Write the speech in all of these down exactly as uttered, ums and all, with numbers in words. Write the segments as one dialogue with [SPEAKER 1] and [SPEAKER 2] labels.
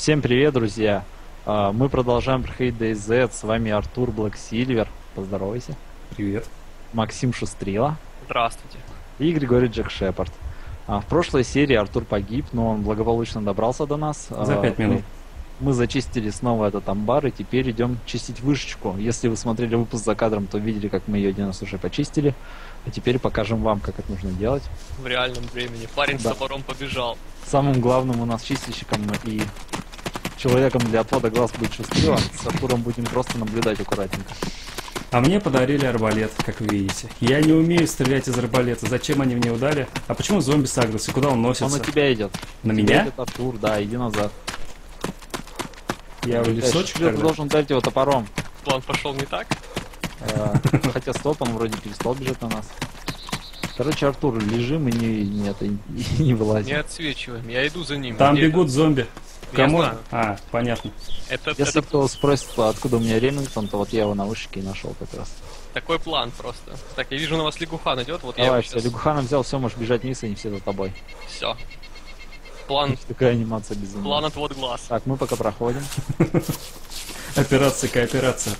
[SPEAKER 1] Всем привет, друзья! А, Мы продолжаем проходить DayZ. С вами Артур Блэк Сильвер. Поздоровайся.
[SPEAKER 2] Привет.
[SPEAKER 1] Максим Шустрила.
[SPEAKER 3] Здравствуйте.
[SPEAKER 1] И Григорий Джек Шепард. А, В прошлой серии Артур погиб, но он благополучно добрался до нас.
[SPEAKER 2] За
[SPEAKER 1] А,
[SPEAKER 2] пять
[SPEAKER 1] мы-
[SPEAKER 2] минут.
[SPEAKER 1] Мы зачистили снова этот амбар, и теперь идем чистить вышечку. Если вы смотрели выпуск за кадром, то видели, как мы ее один раз уже почистили. А теперь покажем вам, как это нужно делать.
[SPEAKER 3] В реальном времени. Парень
[SPEAKER 1] Да.
[SPEAKER 3] с топором побежал.
[SPEAKER 1] Самым главным у нас чистильщиком и человеком для отвода глаз будет Шустрила. С Артуром будем просто наблюдать аккуратненько.
[SPEAKER 2] А мне подарили арбалет, как вы видите. Я не умею стрелять из арбалета. Зачем они мне удали? А почему зомби сагрился? Куда он
[SPEAKER 1] Он
[SPEAKER 2] носится?
[SPEAKER 1] на тебя идет.
[SPEAKER 2] На
[SPEAKER 1] Тебя
[SPEAKER 2] меня?
[SPEAKER 1] идет Артур, да, иди назад.
[SPEAKER 2] Я в лесочек
[SPEAKER 1] Шустрила, ты
[SPEAKER 2] тогда?
[SPEAKER 1] должен ударить его топором.
[SPEAKER 3] План пошел не так.
[SPEAKER 1] Э, Хотя стоп, он вроде перестал бежать на нас. Короче, Артур, лежим и не, не, это, и не
[SPEAKER 3] Не
[SPEAKER 1] вылазим.
[SPEAKER 3] отсвечиваем. Я иду за ним.
[SPEAKER 2] Там
[SPEAKER 3] Где
[SPEAKER 2] бегут зомби.
[SPEAKER 3] Я
[SPEAKER 2] Кому?
[SPEAKER 3] знаю.
[SPEAKER 2] А, понятно.
[SPEAKER 3] Это, это,
[SPEAKER 1] Если
[SPEAKER 3] это
[SPEAKER 1] кто спросит, откуда у меня Ремингтон, то вот я его на вышке и нашел как раз.
[SPEAKER 3] такой план просто. Так, я вижу, на вас Лягухан идет. Вот я
[SPEAKER 1] Давай,
[SPEAKER 3] его
[SPEAKER 1] все,
[SPEAKER 3] сейчас...
[SPEAKER 1] Лягухана взял, все, можешь бежать вниз, они все за тобой.
[SPEAKER 3] Все. План,
[SPEAKER 1] Такая анимация безумная.
[SPEAKER 3] план отвод глаз.
[SPEAKER 1] Так, мы пока проходим.
[SPEAKER 2] Операция, кооперация.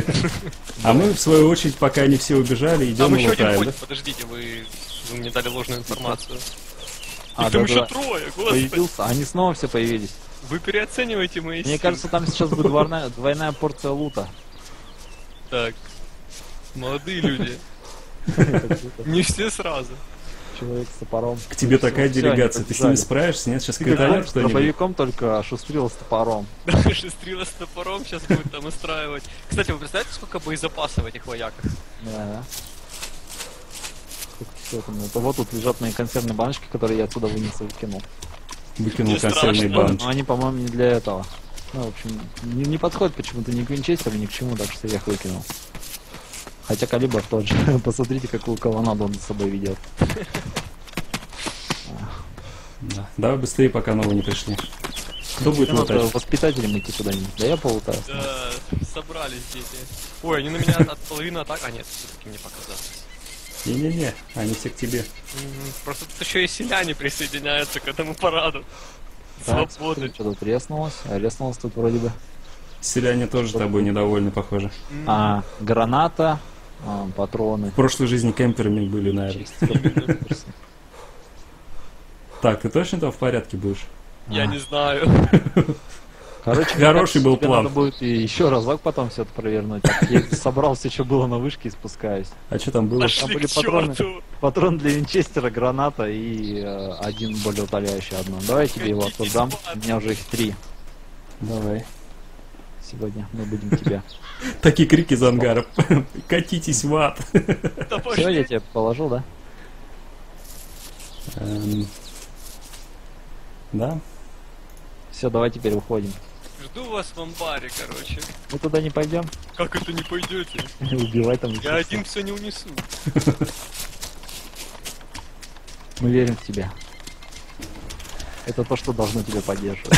[SPEAKER 2] А мы, в свою очередь, пока они все убежали, идем
[SPEAKER 3] Там
[SPEAKER 2] и
[SPEAKER 3] еще один
[SPEAKER 2] лутаем, да?
[SPEAKER 3] ходит. Подождите, вы... вы мне дали ложную информацию.
[SPEAKER 1] А,
[SPEAKER 3] Их там
[SPEAKER 1] да,
[SPEAKER 3] еще
[SPEAKER 1] да.
[SPEAKER 3] трое, господи.
[SPEAKER 1] Появился, они снова все появились.
[SPEAKER 3] Вы переоцениваете мои
[SPEAKER 1] Мне
[SPEAKER 3] силы.
[SPEAKER 1] кажется, там сейчас будет двойная, двойная порция лута.
[SPEAKER 3] Так. Молодые люди.
[SPEAKER 1] Это круто.
[SPEAKER 3] Не все сразу.
[SPEAKER 1] Человек с топором.
[SPEAKER 2] К тебе такая
[SPEAKER 1] Всё,
[SPEAKER 2] делегация,
[SPEAKER 1] они
[SPEAKER 2] ты с ними
[SPEAKER 1] побежали.
[SPEAKER 2] справишься? Нет, сейчас
[SPEAKER 1] Ты как
[SPEAKER 2] катанет
[SPEAKER 1] помнишь, с
[SPEAKER 2] кто-нибудь?
[SPEAKER 1] дробовиком только Шустрила с топором.
[SPEAKER 3] Да, шестрила с топором сейчас будет там устраивать. Кстати, вы представляете, сколько боезапаса в этих вояках?
[SPEAKER 1] Да, да. Сколько всего там? Это вот тут лежат мои консервные баночки, которые я отсюда вынес и выкинул.
[SPEAKER 2] Выкинул
[SPEAKER 3] Мне
[SPEAKER 2] консервные
[SPEAKER 3] страшно.
[SPEAKER 2] баночки.
[SPEAKER 1] Но они, по-моему, не для этого. Ну, в общем, не, не подходит почему-то ни к винчестеру, ни к чему, так что я их выкинул. Хотя калибр тот же. Посмотрите, какую колоннаду он за собой ведет.
[SPEAKER 2] Да. Давай быстрее, пока новые не пришли. Кто будет
[SPEAKER 1] Надо
[SPEAKER 2] лутать?
[SPEAKER 1] воспитателем идти куда-нибудь. Да я полутаю.
[SPEAKER 3] Да, собрались дети. Ой, они на меня от половины атак. А нет, все-таки мне показалось.
[SPEAKER 2] Не-не-не, они все к тебе.
[SPEAKER 3] Мгм. Просто тут еще и селяне присоединяются к этому параду.
[SPEAKER 1] Так,
[SPEAKER 3] Свободы.
[SPEAKER 1] что тут реснулось? А реснулось тут вроде бы.
[SPEAKER 2] Селяне тоже тобой недовольны, похоже.
[SPEAKER 3] М,
[SPEAKER 1] А, граната, а, патроны.
[SPEAKER 2] В прошлой жизни кемперами были, наверное.
[SPEAKER 3] именно.
[SPEAKER 2] Так, ты точно там в порядке будешь?
[SPEAKER 3] Я
[SPEAKER 1] А.
[SPEAKER 3] не знаю.
[SPEAKER 1] Короче,
[SPEAKER 2] Хороший
[SPEAKER 1] мне кажется,
[SPEAKER 2] был
[SPEAKER 1] тебе
[SPEAKER 2] план.
[SPEAKER 1] Надо будет и еще разок потом все это провернуть. Я собрал все, что было на вышке, и спускаюсь.
[SPEAKER 2] А что там было?
[SPEAKER 3] Пошли
[SPEAKER 1] были
[SPEAKER 3] к
[SPEAKER 1] патроны.
[SPEAKER 3] черту.
[SPEAKER 1] Патрон для винчестера, граната и э, один более утоляющий одно. Давай я тебе его
[SPEAKER 3] Хотите
[SPEAKER 1] отдам.
[SPEAKER 3] спать?
[SPEAKER 1] У меня уже их три.
[SPEAKER 2] Давай.
[SPEAKER 1] Сегодня мы будем тебя.
[SPEAKER 2] Такие крики из ангаров. Катитесь в ад.
[SPEAKER 3] Да
[SPEAKER 1] Все, я
[SPEAKER 3] пошли.
[SPEAKER 1] тебе положил, да?
[SPEAKER 2] Эм, Да?
[SPEAKER 1] Все, давай теперь уходим.
[SPEAKER 3] Жду вас в амбаре, короче.
[SPEAKER 1] Мы туда не пойдем.
[SPEAKER 3] Как это не пойдете?
[SPEAKER 1] Убивай там.
[SPEAKER 3] Я
[SPEAKER 1] винчестера.
[SPEAKER 3] один все не унесу.
[SPEAKER 1] Мы верим в тебя. Это то, что должно тебя поддерживать.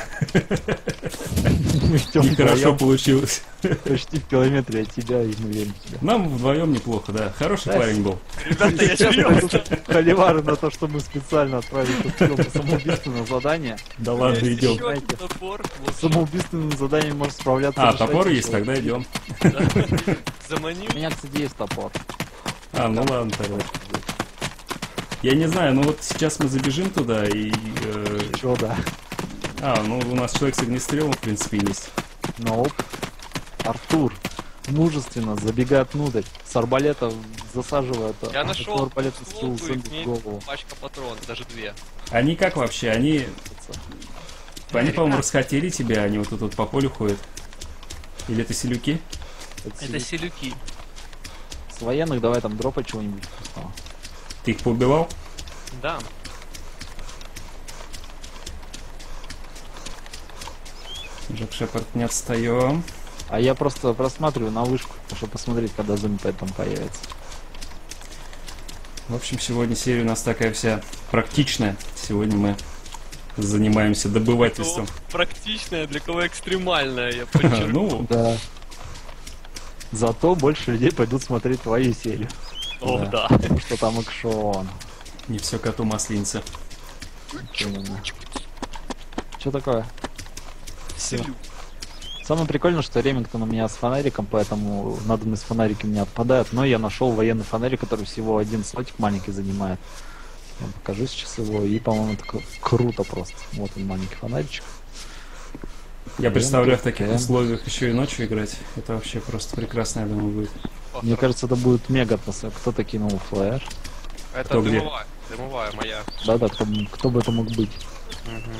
[SPEAKER 1] Мы идем
[SPEAKER 2] Нехорошо
[SPEAKER 1] вдвоем,
[SPEAKER 2] получилось.
[SPEAKER 1] почти в километре от тебя, и мы верим в тебя.
[SPEAKER 2] Нам вдвоем неплохо, да. Хороший
[SPEAKER 1] Да.
[SPEAKER 2] парень был.
[SPEAKER 3] Ребята, я
[SPEAKER 1] Сейчас
[SPEAKER 3] серьезно.
[SPEAKER 1] пойдут холивары на то, что мы специально отправили Шустрила по самоубийственное задание.
[SPEAKER 2] Да ладно,
[SPEAKER 3] Есть
[SPEAKER 2] идем.
[SPEAKER 3] еще один топор. Вот.
[SPEAKER 1] С самоубийственным заданием может справляться.
[SPEAKER 2] А,
[SPEAKER 1] лишь
[SPEAKER 2] топор
[SPEAKER 1] один
[SPEAKER 2] есть,
[SPEAKER 1] человек.
[SPEAKER 2] тогда идем.
[SPEAKER 3] Да. Заманил.
[SPEAKER 1] У меня, кстати, есть топор.
[SPEAKER 2] А, ну ладно тогда. Я не знаю, ну вот сейчас мы забежим туда и... э,
[SPEAKER 1] Чё, да?
[SPEAKER 2] А, ну у нас человек с огнестрелом, в принципе, есть.
[SPEAKER 1] Ноп. Артур мужественно забегает внутрь. С арбалета засаживает.
[SPEAKER 3] Я
[SPEAKER 1] а,
[SPEAKER 3] нашел
[SPEAKER 1] такой арбалет из
[SPEAKER 3] ствол,
[SPEAKER 1] сумки
[SPEAKER 3] и к
[SPEAKER 1] в
[SPEAKER 3] ней
[SPEAKER 1] голову.
[SPEAKER 3] пачка патронов, даже две.
[SPEAKER 2] Они как вообще? Они... Они, по-моему, расхотели тебя, они вот тут вот по полю ходят. Или это селюки?
[SPEAKER 3] Это селюки.
[SPEAKER 1] С военных давай там дропать чего-нибудь вкусного.
[SPEAKER 2] Ты их поубивал?
[SPEAKER 3] Да.
[SPEAKER 2] Джек Шепард, не отстаем.
[SPEAKER 1] А я просто просматриваю на вышку, чтобы посмотреть, когда зомби там появится.
[SPEAKER 2] В общем, сегодня серия у нас такая вся практичная. Сегодня мы занимаемся добывательством.
[SPEAKER 3] То практичная, для кого экстремальная, я подчеркну.
[SPEAKER 2] Ну,
[SPEAKER 1] Да. Зато больше людей пойдут смотреть твою серию.
[SPEAKER 3] О, да.
[SPEAKER 1] Потому что там экшон.
[SPEAKER 2] не все коту масленица.
[SPEAKER 1] Именно. Что такое?
[SPEAKER 3] Веселю.
[SPEAKER 1] Самое прикольное, что Ремингтон у меня с фонариком, поэтому надобность фонарики у меня отпадает. Но я нашел военный фонарик, который всего один слотик маленький занимает. Я вам покажу сейчас его, и, по-моему, это к- круто просто. Вот он, маленький фонаричек.
[SPEAKER 2] Я представляю в таких
[SPEAKER 1] М.
[SPEAKER 2] условиях еще и ночью играть. Это вообще просто прекрасно, я думаю, будет.
[SPEAKER 1] Мне кажется, это будет мега атмосфера. Кто-то кинул флеш.
[SPEAKER 3] Это
[SPEAKER 2] Кто где?
[SPEAKER 3] дымовая. Дымовая моя.
[SPEAKER 1] Да-да, кто, кто бы это мог быть.
[SPEAKER 3] Мгм.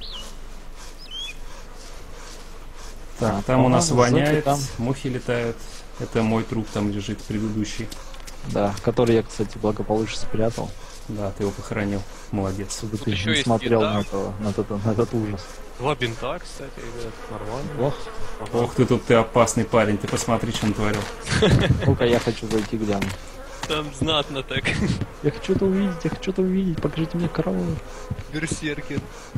[SPEAKER 1] Так,
[SPEAKER 2] Там у нас
[SPEAKER 1] по-моему, зомби
[SPEAKER 2] воняет,
[SPEAKER 1] там,
[SPEAKER 2] мухи летают. Это мой труп там лежит, предыдущий.
[SPEAKER 1] да, который я, кстати, благополучно спрятал,
[SPEAKER 2] Да, ты его похоронил. Молодец.
[SPEAKER 1] чтобы
[SPEAKER 3] Тут
[SPEAKER 1] ты
[SPEAKER 3] еще
[SPEAKER 1] не
[SPEAKER 3] есть
[SPEAKER 1] смотрел
[SPEAKER 3] еда.
[SPEAKER 1] на, этого, на, этот, на этот ужас.
[SPEAKER 3] Два бинта, кстати, ребят. Нормально.
[SPEAKER 1] Ох,
[SPEAKER 2] Ох ты тут, ты опасный парень, ты посмотри, что натворил.
[SPEAKER 1] ну-ка, я хочу зайти гляну.
[SPEAKER 3] Там знатно так.
[SPEAKER 1] Я хочу это увидеть, я хочу это увидеть, покажите мне корову.
[SPEAKER 3] Берсеркер.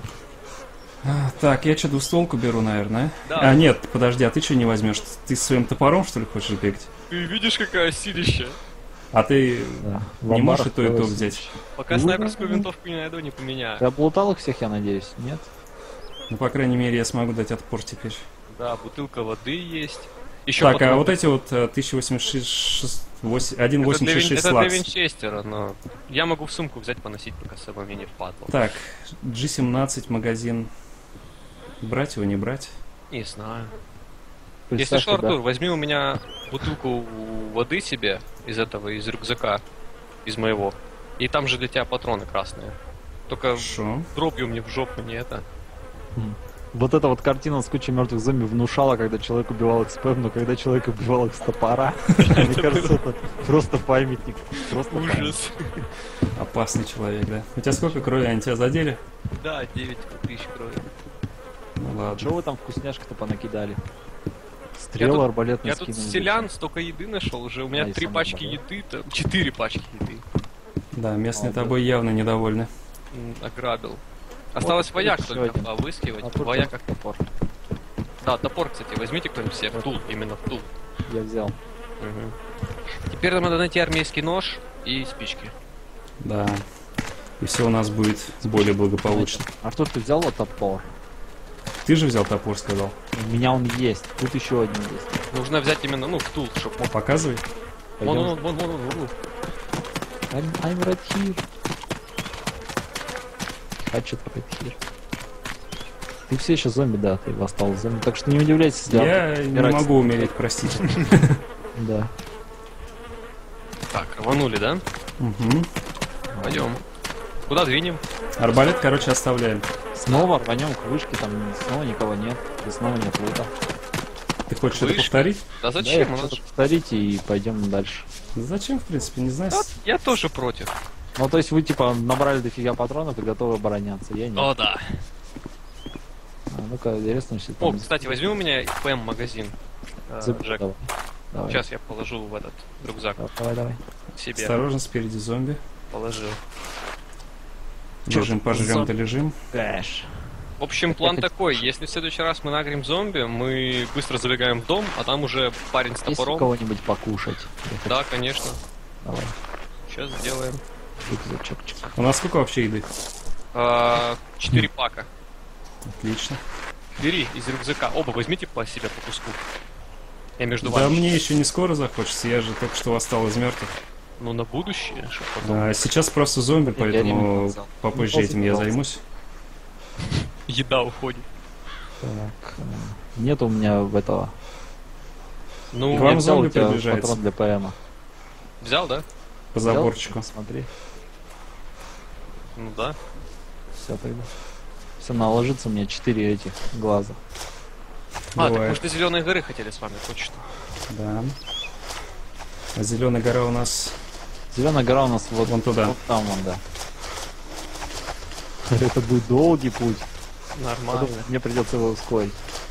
[SPEAKER 2] А, так, я что, двустволку беру, наверное.
[SPEAKER 3] Да.
[SPEAKER 2] А, нет, подожди, а ты что не возьмешь? Ты своим топором, что ли, хочешь бегать?
[SPEAKER 3] Ты видишь, какая силища?
[SPEAKER 2] А ты
[SPEAKER 1] Да, в
[SPEAKER 2] не можешь
[SPEAKER 1] амбарах
[SPEAKER 2] и то, и то
[SPEAKER 1] осталось.
[SPEAKER 2] взять?
[SPEAKER 3] Пока
[SPEAKER 1] Ну,
[SPEAKER 3] снайперскую
[SPEAKER 1] да.
[SPEAKER 3] винтовку не найду, не поменяю.
[SPEAKER 1] Ты облутал их всех, я надеюсь? Нет?
[SPEAKER 2] Ну, по крайней мере, я смогу дать отпор теперь.
[SPEAKER 3] Да, бутылка воды есть. Еще
[SPEAKER 2] Так, а
[SPEAKER 3] патроны.
[SPEAKER 2] вот эти вот э, тысяча восемьдесят шесть, восемь-
[SPEAKER 3] Это
[SPEAKER 2] один
[SPEAKER 3] для,
[SPEAKER 2] восемьдесят
[SPEAKER 3] вин-
[SPEAKER 2] шесть
[SPEAKER 3] это для
[SPEAKER 2] слакс.
[SPEAKER 3] винчестера, но я могу в сумку взять, поносить, пока с собой мне не впадло.
[SPEAKER 2] Так, джи семнадцать магазин. Брать его, не брать?
[SPEAKER 3] Не знаю. Если
[SPEAKER 1] Представь,
[SPEAKER 3] что,
[SPEAKER 1] когда-
[SPEAKER 3] Артур, возьми у меня бутылку воды себе из этого, из рюкзака, из моего. И там же для тебя патроны красные. Только
[SPEAKER 2] Хорошо.
[SPEAKER 3] дробью мне в жопу не это.
[SPEAKER 1] Вот эта вот картина с кучей мертвых зомби внушала, когда человек убивал их спэм, но когда человек убивал их с топора, мне кажется, это просто памятник. Просто памятник.
[SPEAKER 3] Ужас.
[SPEAKER 2] Опасный человек, да. У тебя сколько крови? Они тебя задели?
[SPEAKER 3] Да, девять тысяч крови.
[SPEAKER 2] Ну ладно.
[SPEAKER 1] Чего вы там вкусняшки-то понакидали? Стрелы,
[SPEAKER 3] тут-
[SPEAKER 1] арбалетные
[SPEAKER 3] Я тут
[SPEAKER 1] скинули.
[SPEAKER 3] с селян столько еды нашел уже. У меня
[SPEAKER 1] А, и
[SPEAKER 3] три
[SPEAKER 1] сам
[SPEAKER 3] пачки
[SPEAKER 1] добавил.
[SPEAKER 3] еды, там четыре пачки еды.
[SPEAKER 2] Да, местные
[SPEAKER 1] Молодец.
[SPEAKER 2] тобой явно недовольны.
[SPEAKER 3] М, Ограбил. Осталось
[SPEAKER 1] Вот,
[SPEAKER 3] вояк
[SPEAKER 1] еще
[SPEAKER 3] только
[SPEAKER 1] один.
[SPEAKER 3] повыскивать.
[SPEAKER 1] А тут
[SPEAKER 3] Вояк.
[SPEAKER 1] как топор.
[SPEAKER 3] Да, топор, кстати, возьмите кто-нибудь себе в тул, именно в тул.
[SPEAKER 1] Я взял.
[SPEAKER 3] Мгм. Теперь нам надо найти армейский нож и спички.
[SPEAKER 2] Да. И все у нас будет более благополучно.
[SPEAKER 1] Артур, ты взял вот топор?
[SPEAKER 2] Ты же взял топор, сказал.
[SPEAKER 1] У меня он есть. Тут еще один есть.
[SPEAKER 3] Нужно взять именно, ну, в тул, чтобы мог.
[SPEAKER 2] Показывай.
[SPEAKER 3] Вон,
[SPEAKER 1] Пойдем.
[SPEAKER 3] вон, вон, вон, вон, вон.
[SPEAKER 1] I'm, I'm right here. Хочу right here. Ты все еще зомби, да, ты восстал из зомби. Так что не удивляйся, если
[SPEAKER 2] Я
[SPEAKER 1] Артур
[SPEAKER 2] не
[SPEAKER 1] умирает.
[SPEAKER 2] могу умереть, простите.
[SPEAKER 1] Да.
[SPEAKER 3] Так, рванули, да?
[SPEAKER 2] Мгм.
[SPEAKER 3] Пойдем. Куда двинем?
[SPEAKER 2] Арбалет, короче, оставляем.
[SPEAKER 1] Снова рванем к вышке, там снова никого нет. И снова нет лута.
[SPEAKER 2] Ты хочешь это
[SPEAKER 3] Вышка.
[SPEAKER 2] повторить?
[SPEAKER 3] Да
[SPEAKER 1] Да, я
[SPEAKER 3] зачем? У
[SPEAKER 1] хочу
[SPEAKER 3] нас
[SPEAKER 1] это повторить и пойдем дальше.
[SPEAKER 2] Да зачем, в принципе, не знаю.
[SPEAKER 3] Да, я тоже против.
[SPEAKER 1] Ну, то есть вы, типа, набрали дофига патронов и готовы обороняться. Я нет.
[SPEAKER 3] О, да.
[SPEAKER 1] А, ну-ка, интересно, если
[SPEAKER 3] О,
[SPEAKER 1] там...
[SPEAKER 3] кстати, возьми у меня ПМ магазин. э,
[SPEAKER 1] Заб-
[SPEAKER 3] Джек.
[SPEAKER 1] Давай. Давай.
[SPEAKER 3] Сейчас я положу в этот рюкзак
[SPEAKER 1] Давай, давай.
[SPEAKER 3] себе.
[SPEAKER 2] Осторожно, спереди зомби.
[SPEAKER 3] Положил.
[SPEAKER 1] Чё
[SPEAKER 2] Лежим,
[SPEAKER 1] ты,
[SPEAKER 2] пожрем,
[SPEAKER 1] зомби?
[SPEAKER 2] да лежим.
[SPEAKER 1] Кэш.
[SPEAKER 3] В общем, план
[SPEAKER 1] хоть-
[SPEAKER 3] такой. Если в следующий раз мы нагрим зомби, мы быстро забегаем в дом, а там уже парень с
[SPEAKER 1] Есть у
[SPEAKER 3] топором.
[SPEAKER 1] кого-нибудь покушать? Я хочу-
[SPEAKER 3] Да, конечно.
[SPEAKER 1] Давай.
[SPEAKER 3] Сейчас сделаем.
[SPEAKER 1] Рюкзачок.
[SPEAKER 2] У нас сколько вообще еды?
[SPEAKER 3] А, Четыре пака.
[SPEAKER 2] Отлично.
[SPEAKER 3] Бери из рюкзака. Оба возьмите по себе по куску. Я между
[SPEAKER 2] Да
[SPEAKER 3] вами.
[SPEAKER 2] мне еще не скоро захочется, я же только что восстал из мертвых.
[SPEAKER 3] Ну, на будущее, чтобы потом
[SPEAKER 2] А сейчас просто зомби,
[SPEAKER 1] Я ремень
[SPEAKER 2] поэтому
[SPEAKER 1] взял.
[SPEAKER 2] попозже
[SPEAKER 1] Ну,
[SPEAKER 2] этим я
[SPEAKER 1] пожалуйста.
[SPEAKER 2] займусь.
[SPEAKER 3] еда уходит.
[SPEAKER 1] Так. э, Нет у меня в этого.
[SPEAKER 3] Ну,
[SPEAKER 2] К вам
[SPEAKER 1] Я взял
[SPEAKER 2] зомби
[SPEAKER 1] у тебя
[SPEAKER 2] приближается.
[SPEAKER 1] патрон для ПМа.
[SPEAKER 3] взял, да?
[SPEAKER 2] По заборчику.
[SPEAKER 1] Смотри.
[SPEAKER 3] Ну да.
[SPEAKER 1] Все тогда. Все, наложится у меня четыре этих глаза.
[SPEAKER 3] А, так
[SPEAKER 2] Бывает.
[SPEAKER 3] мы же до Зеленой горы хотели с вами, точно.
[SPEAKER 2] Да. А зеленая гора у нас
[SPEAKER 1] Зеленая гора у нас вот,
[SPEAKER 2] вон туда.
[SPEAKER 1] вот там вон, да. Это будет долгий путь.
[SPEAKER 3] Нормально.
[SPEAKER 1] Потом мне придется его ускорить.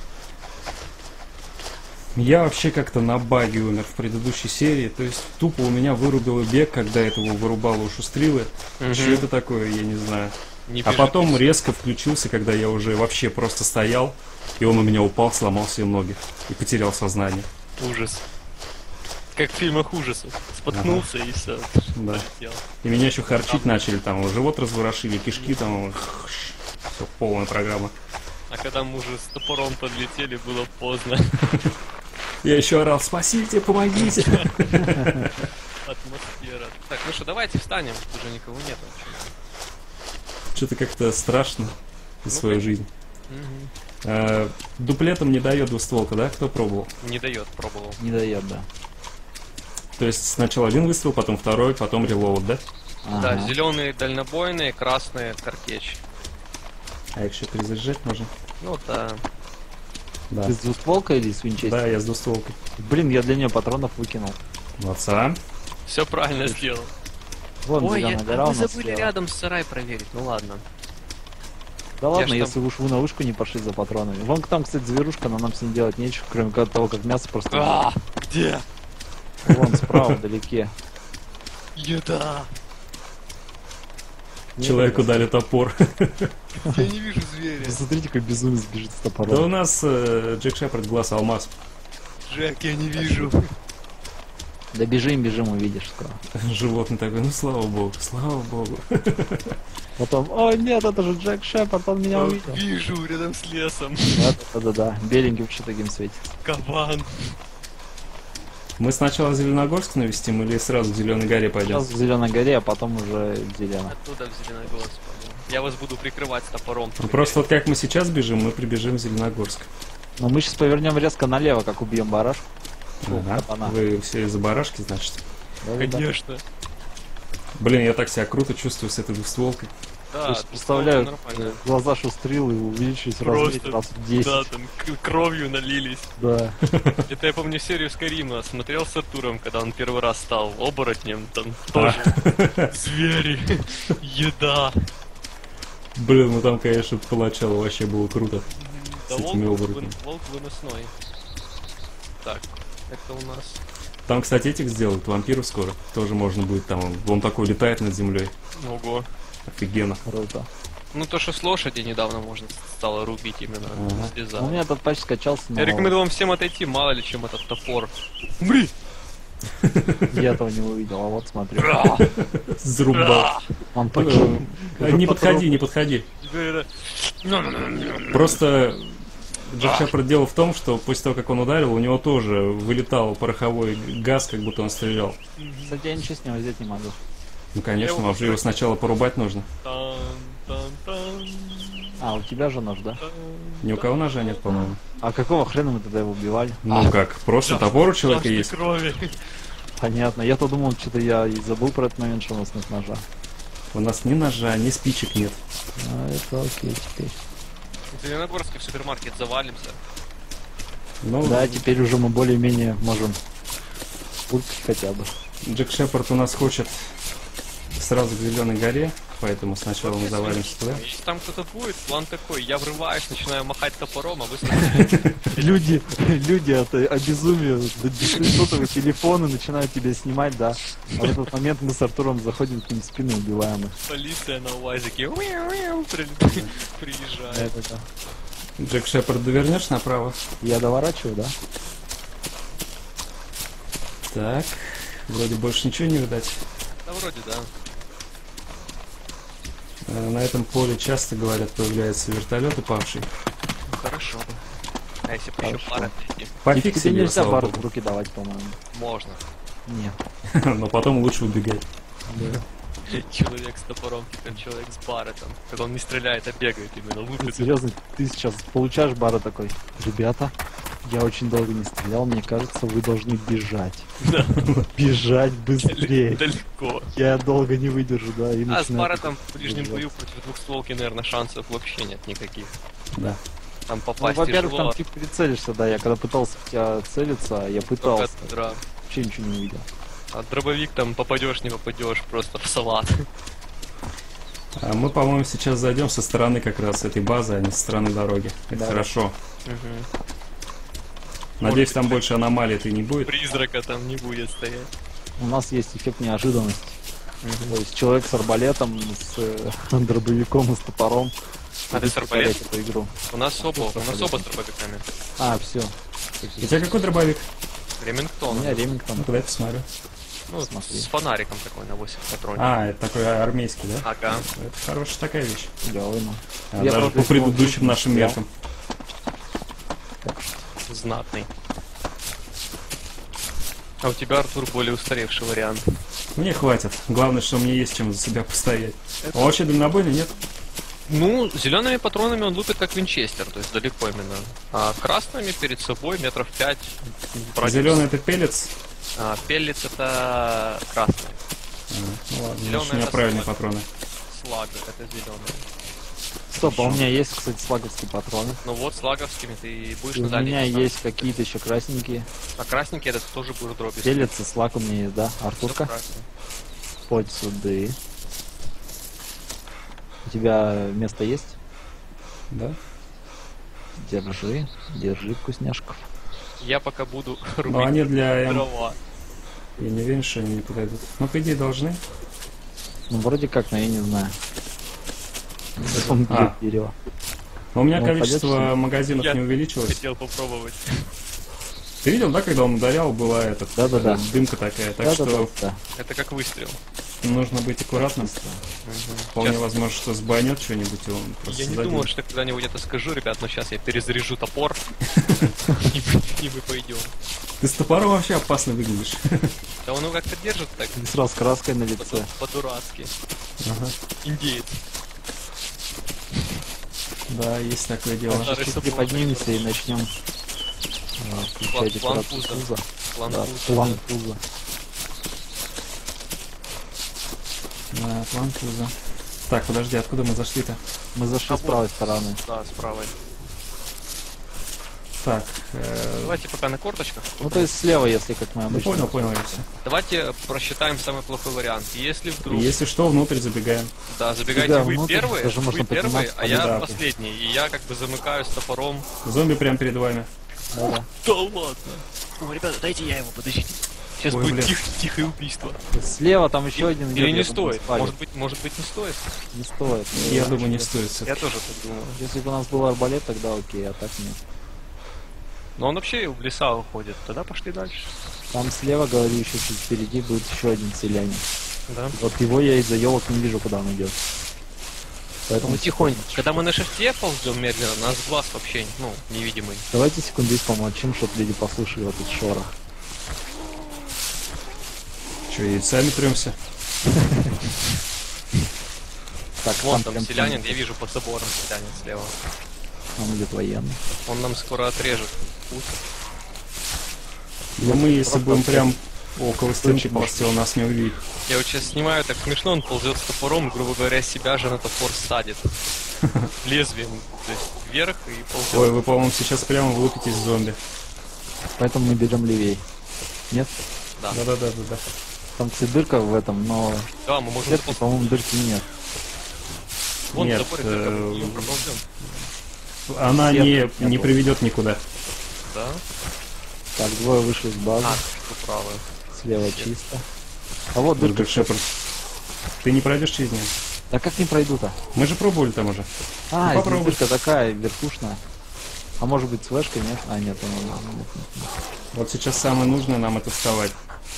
[SPEAKER 2] Я вообще как-то на баге умер в предыдущей серии. То есть тупо у меня вырубил бег, когда этого вырубало у шустрилы.
[SPEAKER 3] Мгм.
[SPEAKER 2] Что это такое, я не знаю.
[SPEAKER 3] Не
[SPEAKER 2] А
[SPEAKER 3] бежит.
[SPEAKER 2] потом резко включился, когда я уже вообще просто стоял, и он у меня упал, сломал себе ноги и потерял сознание.
[SPEAKER 3] Ужас. Как в фильмах ужасов. Споткнулся и все.
[SPEAKER 2] Да. И меня еще харчить начали, там живот разворошили, кишки там, все, полная программа.
[SPEAKER 3] А когда мы уже с топором подлетели, было поздно.
[SPEAKER 2] Я еще орал, спасите, помогите.
[SPEAKER 3] Атмосфера. Так, ну что, давайте встанем. Уже никого нет вообще.
[SPEAKER 2] Что-то как-то страшно за свою жизнь.
[SPEAKER 3] Мгм.
[SPEAKER 2] А, дуплетом не дает двустволка, да? Кто пробовал?
[SPEAKER 3] Не дает, пробовал.
[SPEAKER 1] Не дает, да.
[SPEAKER 2] То есть сначала один выстрел, потом второй, потом релоуд, да?
[SPEAKER 3] Да,
[SPEAKER 1] Ага.
[SPEAKER 3] зеленые дальнобойные, красные картечь.
[SPEAKER 2] А их еще перезаряжать можно?
[SPEAKER 3] Ну да.
[SPEAKER 2] Да.
[SPEAKER 1] Ты с двустволкой или с винчестером?
[SPEAKER 2] Да, я с двустволкой.
[SPEAKER 1] Блин, я для нее патронов выкинул.
[SPEAKER 2] Молодца.
[SPEAKER 3] Все правильно сделал.
[SPEAKER 1] Вон
[SPEAKER 3] Ой, я,
[SPEAKER 1] зеленая гора у
[SPEAKER 3] мы
[SPEAKER 1] нас
[SPEAKER 3] забыли
[SPEAKER 1] слева.
[SPEAKER 3] рядом сарай проверить. Ну ладно.
[SPEAKER 1] Да ладно,
[SPEAKER 3] ж там-
[SPEAKER 1] если уж вы на вышку не пошли за патронами. Вон там, кстати, зверушка, но нам с ним делать нечего, кроме того, как мясо просто...
[SPEAKER 3] А, где?
[SPEAKER 1] Вон справа, вдалеке.
[SPEAKER 3] Еда.
[SPEAKER 2] Человеку дали топор.
[SPEAKER 3] Я не вижу зверя.
[SPEAKER 1] Посмотрите, как безумец бежит с
[SPEAKER 2] Да у
[SPEAKER 1] топором.
[SPEAKER 2] нас э, Джек Шепард глаз алмаз.
[SPEAKER 3] Джек, я не вижу.
[SPEAKER 1] Да бежим, бежим, увидишь скоро.
[SPEAKER 2] Животный такой, ну слава богу, слава богу.
[SPEAKER 1] Потом, о нет, это же Джек Шепард, он меня увидел.
[SPEAKER 3] Вижу, рядом с лесом.
[SPEAKER 1] Да-да-да, беленький вообще таким светит.
[SPEAKER 3] Кабан.
[SPEAKER 2] Мы сначала Зеленогорск навестим или сразу к Зеленой горе пойдем?
[SPEAKER 1] Сейчас в Зеленой горе, а потом уже в Зелено.
[SPEAKER 3] Оттуда в Зеленогорск пойдем. Я вас буду прикрывать с топором.
[SPEAKER 2] Ну, просто вот как мы сейчас бежим, мы прибежим в Зеленогорск.
[SPEAKER 1] Но мы сейчас повернем резко налево, как убьем барашку. Фу,
[SPEAKER 2] Ага.
[SPEAKER 1] кабана.
[SPEAKER 2] Вы все из-за барашки, значит.
[SPEAKER 1] Да-да-да.
[SPEAKER 3] Конечно.
[SPEAKER 2] Блин, я так себя круто чувствую с этой двустволкой.
[SPEAKER 3] Да,
[SPEAKER 1] Я ж представляю,
[SPEAKER 3] нормально.
[SPEAKER 1] глаза шустрилы увеличились в
[SPEAKER 3] Просто,
[SPEAKER 1] размере раз в десять.
[SPEAKER 3] Да, там к- кровью налились.
[SPEAKER 1] Да.
[SPEAKER 3] Это я помню серию Скарима, смотрел с Артуром, когда он первый раз стал оборотнем, там тоже звери, еда.
[SPEAKER 2] Блин, ну там, конечно, поначалу вообще было круто.
[SPEAKER 3] Да,
[SPEAKER 2] С этими
[SPEAKER 3] волк,
[SPEAKER 2] оборотнями.
[SPEAKER 3] вы- волк выносной. Так, это у нас...
[SPEAKER 2] Там, кстати, этих сделают, вампиров скоро. Тоже можно будет там, он, он такой летает над землей.
[SPEAKER 3] Ого.
[SPEAKER 2] Офигенно.
[SPEAKER 1] Круто.
[SPEAKER 3] Ну то, что с лошади недавно можно стало рубить именно
[SPEAKER 2] Ага.
[SPEAKER 3] слеза.
[SPEAKER 1] У меня этот патч скачался, но
[SPEAKER 3] Я рекомендую вам всем отойти, мало ли чем этот топор. Умри!
[SPEAKER 1] я этого не увидел, а вот смотри.
[SPEAKER 2] Зарубал.
[SPEAKER 1] Он погиб.
[SPEAKER 2] Э, Не подходи, не подходи. Просто Джек Шепард дело в том, что после того, как он ударил, у него тоже вылетал пороховой газ, как будто он стрелял.
[SPEAKER 1] Кстати, я ничего с него взять не могу.
[SPEAKER 2] Ну, конечно,
[SPEAKER 3] Я
[SPEAKER 2] вам же его сначала порубать нужно.
[SPEAKER 3] Тан, тан, тан,
[SPEAKER 1] А, у тебя же нож, да?
[SPEAKER 3] тан.
[SPEAKER 2] Ни у кого ножа нет, по-моему.
[SPEAKER 1] А какого хрена мы тогда его убивали?
[SPEAKER 2] Ну как, просто топор у человека
[SPEAKER 3] Жажда
[SPEAKER 2] есть.
[SPEAKER 3] крови.
[SPEAKER 1] Понятно. Я-то думал, что-то я и забыл про этот момент, что у нас нет ножа.
[SPEAKER 2] У нас ни ножа, ни спичек нет.
[SPEAKER 1] А, это окей теперь.
[SPEAKER 3] В Зеленогорске в супермаркет завалимся.
[SPEAKER 2] Ну,
[SPEAKER 1] Да, теперь уже мы более-менее можем пульпить хотя бы.
[SPEAKER 2] Джек Шепард у нас хочет сразу к Зеленой горе, поэтому сначала мы завалимся туда.
[SPEAKER 3] Если там кто-то будет, план такой, я врываюсь, начинаю махать топором, а вы смотрите.
[SPEAKER 1] Люди, люди от обезумия достают сотовые телефоны, начинают тебя снимать, да. А в этот момент мы с Артуром заходим к ним в спину и убиваем их.
[SPEAKER 3] Полиция на УАЗике прилетает, приезжает.
[SPEAKER 1] Это да.
[SPEAKER 2] Джек Шепард, довернешь направо?
[SPEAKER 1] Я доворачиваю, да?
[SPEAKER 2] Так, вроде больше ничего не видать.
[SPEAKER 3] Да вроде да.
[SPEAKER 2] Э, На этом поле часто, говорят, появляются вертолеты павшие.
[SPEAKER 3] Ну, хорошо. А если бы еще
[SPEAKER 1] Хорошо.
[SPEAKER 3] пара найти?
[SPEAKER 1] И тебе
[SPEAKER 2] Пофиксили, его,
[SPEAKER 1] нельзя
[SPEAKER 2] слава
[SPEAKER 1] бар в
[SPEAKER 2] богу.
[SPEAKER 1] руки давать, по-моему.
[SPEAKER 3] Можно.
[SPEAKER 1] Нет.
[SPEAKER 2] Но потом лучше убегать.
[SPEAKER 3] Человек с топором, как человек с барретом. Когда он не стреляет, а бегает именно,
[SPEAKER 1] Ты
[SPEAKER 3] лупит.
[SPEAKER 1] серьезно, ты сейчас получаешь бара такой. Ребята, я очень долго не стрелял, мне кажется, вы должны бежать.
[SPEAKER 3] Да.
[SPEAKER 1] Бежать быстрее.
[SPEAKER 3] Далеко.
[SPEAKER 1] Я долго не выдержу, да, и
[SPEAKER 3] А с
[SPEAKER 1] начинаю
[SPEAKER 3] барретом в ближнем
[SPEAKER 1] бежать.
[SPEAKER 3] бою против двухстволки, наверное, шансов вообще нет никаких.
[SPEAKER 2] Да.
[SPEAKER 3] Там
[SPEAKER 1] Ну,
[SPEAKER 3] попасть
[SPEAKER 1] во-первых,
[SPEAKER 3] тяжело.
[SPEAKER 1] там ты прицелишься, да, я когда пытался в тебя целиться, я
[SPEAKER 3] только
[SPEAKER 1] пытался,
[SPEAKER 3] дра-
[SPEAKER 1] вообще ничего не увидел.
[SPEAKER 3] А дробовик там попадешь, не попадешь, просто в салат.
[SPEAKER 2] А мы, по-моему, сейчас зайдем со стороны как раз этой базы, а не со стороны дороги. Это
[SPEAKER 1] Да.
[SPEAKER 2] хорошо.
[SPEAKER 3] Мгм.
[SPEAKER 2] Надеюсь,
[SPEAKER 3] быть,
[SPEAKER 2] там
[SPEAKER 3] при-
[SPEAKER 2] больше аномалий-то и не будет.
[SPEAKER 3] Призрака там не будет стоять.
[SPEAKER 1] У нас есть эффект неожиданности. То есть человек с арбалетом, с э, дробовиком и с топором.
[SPEAKER 3] А ты с
[SPEAKER 1] будет
[SPEAKER 3] арбалетом?
[SPEAKER 1] повторять эту игру.
[SPEAKER 3] У нас оба, у нас
[SPEAKER 1] арбалетом.
[SPEAKER 3] оба с дробовиками.
[SPEAKER 1] А, все.
[SPEAKER 2] У тебя какой дробовик?
[SPEAKER 1] У
[SPEAKER 3] Ремингтон.
[SPEAKER 1] меня Ремингтон.
[SPEAKER 2] Ну, куда я посмотрю.
[SPEAKER 3] Ну,
[SPEAKER 1] Смотри.
[SPEAKER 3] с фонариком такой на восемь патронов.
[SPEAKER 2] А, это такой армейский, да?
[SPEAKER 3] Ага.
[SPEAKER 2] Это хорошая такая вещь.
[SPEAKER 1] Клёвый, ну.
[SPEAKER 2] А,
[SPEAKER 1] Я
[SPEAKER 2] даже
[SPEAKER 1] правда
[SPEAKER 2] по
[SPEAKER 1] его
[SPEAKER 2] предыдущим
[SPEAKER 1] не
[SPEAKER 2] нашим
[SPEAKER 1] взял.
[SPEAKER 2] меркам.
[SPEAKER 3] Знатный. А у тебя, Артур, более устаревший вариант.
[SPEAKER 2] Мне хватит. Главное, что мне есть чем за себя постоять. А вообще дальнобойный нет?
[SPEAKER 3] Ну, зелеными патронами он лупит как винчестер, то есть далеко именно. А красными перед собой метров пять.
[SPEAKER 2] Зеленый это пелец.
[SPEAKER 3] А, пеллец это красный.
[SPEAKER 2] А, ну ладно,
[SPEAKER 3] Зелёный
[SPEAKER 2] значит, у меня
[SPEAKER 3] это
[SPEAKER 2] правильные
[SPEAKER 3] слаг.
[SPEAKER 2] патроны.
[SPEAKER 3] Слаг это зеленый.
[SPEAKER 1] Стоп, а у меня есть, кстати, слаговские патроны.
[SPEAKER 3] Ну вот, слаговскими ты будешь
[SPEAKER 1] И
[SPEAKER 3] на
[SPEAKER 1] у
[SPEAKER 3] дальней
[SPEAKER 1] меня
[SPEAKER 3] дистанции.
[SPEAKER 1] есть какие-то еще красненькие.
[SPEAKER 3] А красненький это тоже будешь дробить.
[SPEAKER 1] Пелец и слаг у меня есть, да? Артурка, подь сюда. У тебя место есть?
[SPEAKER 2] Да?
[SPEAKER 1] Держи, держи, вкусняшков.
[SPEAKER 3] Я пока буду
[SPEAKER 2] Но
[SPEAKER 3] рубить
[SPEAKER 2] они для М.
[SPEAKER 3] дрова.
[SPEAKER 2] Я не уверен, что они не подойдут. Ну, по идее, должны.
[SPEAKER 1] Ну, вроде как, но я не знаю. Он
[SPEAKER 2] А.
[SPEAKER 1] бьет дерево.
[SPEAKER 2] Но у меня
[SPEAKER 1] Ну,
[SPEAKER 2] количество
[SPEAKER 1] пойдёте?
[SPEAKER 2] магазинов
[SPEAKER 3] Я
[SPEAKER 2] не увеличилось.
[SPEAKER 3] Хотел попробовать.
[SPEAKER 2] Ты видел, да, когда он ударял, была этот,
[SPEAKER 1] Да-да-да.
[SPEAKER 2] э, дымка такая. Так
[SPEAKER 1] Да,
[SPEAKER 2] что
[SPEAKER 1] да, да, да.
[SPEAKER 3] Это как выстрел.
[SPEAKER 2] нужно быть аккуратным. Вполне
[SPEAKER 3] Сейчас.
[SPEAKER 2] возможно, что сбанет что-нибудь, и он просто
[SPEAKER 3] Я не
[SPEAKER 2] заденет.
[SPEAKER 3] думал, что когда-нибудь это скажу, ребят, но сейчас я перезаряжу топор. И мы- и мы пойдем.
[SPEAKER 2] Ты с топором вообще опасно выглядишь.
[SPEAKER 3] Да он его как-то держит так,
[SPEAKER 1] И сразу с краской на лице.
[SPEAKER 3] по- по-дурацки.
[SPEAKER 2] Ага.
[SPEAKER 3] Индеец.
[SPEAKER 2] Да, есть такое дело.
[SPEAKER 3] Ага.
[SPEAKER 1] Чуть
[SPEAKER 3] Старый
[SPEAKER 1] приподнимемся и
[SPEAKER 3] собор.
[SPEAKER 1] начнем а, включать
[SPEAKER 3] План
[SPEAKER 1] операцию
[SPEAKER 3] пуза.
[SPEAKER 1] пуза.
[SPEAKER 3] План
[SPEAKER 1] Да,
[SPEAKER 3] пуза.
[SPEAKER 1] план пуза. Да, план пуза.
[SPEAKER 2] Так, подожди, откуда мы зашли-то?
[SPEAKER 1] Мы зашли
[SPEAKER 3] А
[SPEAKER 1] с
[SPEAKER 3] вот.
[SPEAKER 1] правой стороны.
[SPEAKER 3] Да, справа.
[SPEAKER 2] Так, э,
[SPEAKER 3] Давайте пока на корточках.
[SPEAKER 1] Ну, то есть слева, если как мы
[SPEAKER 2] ну,
[SPEAKER 1] обычно.
[SPEAKER 2] понял, понял я все.
[SPEAKER 3] Давайте просчитаем самый плохой вариант. Если вдруг...
[SPEAKER 2] Если что, внутрь забегаем.
[SPEAKER 3] Да, забегайте
[SPEAKER 1] Да,
[SPEAKER 3] вы
[SPEAKER 1] внутрь,
[SPEAKER 3] первые,
[SPEAKER 1] даже
[SPEAKER 3] вы
[SPEAKER 1] можно
[SPEAKER 3] первые,
[SPEAKER 1] подниматься,
[SPEAKER 3] а я
[SPEAKER 2] да.
[SPEAKER 3] последний. И я как бы замыкаю с топором.
[SPEAKER 2] Зомби прямо перед вами.
[SPEAKER 1] Да-да.
[SPEAKER 3] Да ладно. О, ребята, дайте я его, подождите. Сейчас
[SPEAKER 2] Ой,
[SPEAKER 3] будет
[SPEAKER 2] блин.
[SPEAKER 3] тих- тихое убийство.
[SPEAKER 1] Слева там еще один идет,
[SPEAKER 3] Или не
[SPEAKER 1] я там
[SPEAKER 3] стоит.
[SPEAKER 1] спалю.
[SPEAKER 3] Может быть, может быть не стоит.
[SPEAKER 1] Не стоит.
[SPEAKER 2] Я думаю, не стоит. всё-таки.
[SPEAKER 3] Я тоже так думаю.
[SPEAKER 1] Если бы у нас был арбалет, тогда окей, а так нет.
[SPEAKER 3] Но он вообще в леса уходит. Тогда пошли дальше.
[SPEAKER 1] Там слева, говорю, еще чуть впереди будет еще один селянин.
[SPEAKER 3] Да.
[SPEAKER 1] Вот его я из-за елок не вижу, куда он идет. Поэтому
[SPEAKER 3] Ну тихонько. Когда мы на шифте ползем медленно, нас глаз вообще, ну, невидимый.
[SPEAKER 1] Давайте секунду здесь помолчим, чтобы люди послушали вот этот шорох.
[SPEAKER 2] Че, и сами тремся?
[SPEAKER 1] Так,
[SPEAKER 3] Вон там
[SPEAKER 1] прям
[SPEAKER 3] селянин, я вижу под забором селянин слева.
[SPEAKER 1] Там идет военный.
[SPEAKER 3] Он нам скоро отрежет путь.
[SPEAKER 2] Но мы, если
[SPEAKER 1] Просто
[SPEAKER 2] будем прям около стенки
[SPEAKER 1] Очень
[SPEAKER 2] ползти, он нас не увидит.
[SPEAKER 3] Я вот сейчас снимаю, так смешно, он ползет с топором, грубо говоря, себя же на топор садит. Лезвием, то есть вверх и ползет.
[SPEAKER 2] Ой, вы, по-моему, сейчас прямо вылупитесь в зомби.
[SPEAKER 1] Поэтому мы берем левей. Нет?
[SPEAKER 3] Да.
[SPEAKER 2] Да-да-да-да-да.
[SPEAKER 1] Там, кстати, дырка в этом, но
[SPEAKER 3] Да, мы
[SPEAKER 1] в
[SPEAKER 3] можем
[SPEAKER 1] сетке,
[SPEAKER 3] просто...
[SPEAKER 1] по-моему, дырки нет.
[SPEAKER 3] Вон
[SPEAKER 2] Нет,
[SPEAKER 3] забор,
[SPEAKER 2] э,
[SPEAKER 3] ее проползем.
[SPEAKER 2] Она
[SPEAKER 1] Свет
[SPEAKER 2] не,
[SPEAKER 1] нету.
[SPEAKER 2] не приведет никуда.
[SPEAKER 3] Да?
[SPEAKER 1] Так, двое вышли с базы.
[SPEAKER 3] А, ты правый.
[SPEAKER 1] Слева чисто. А вот дырка.
[SPEAKER 2] Дырка Шепард. Ты не пройдешь через нее?
[SPEAKER 1] Да как не пройду-то?
[SPEAKER 2] Мы же пробовали там уже.
[SPEAKER 1] А,
[SPEAKER 2] Ну,
[SPEAKER 1] здесь
[SPEAKER 2] попробуй.
[SPEAKER 1] дырка такая, верхушная. А может быть с флешкой, нет? А, нет, она нет, нет, нет.
[SPEAKER 2] Вот сейчас самое нужное нам это вставать.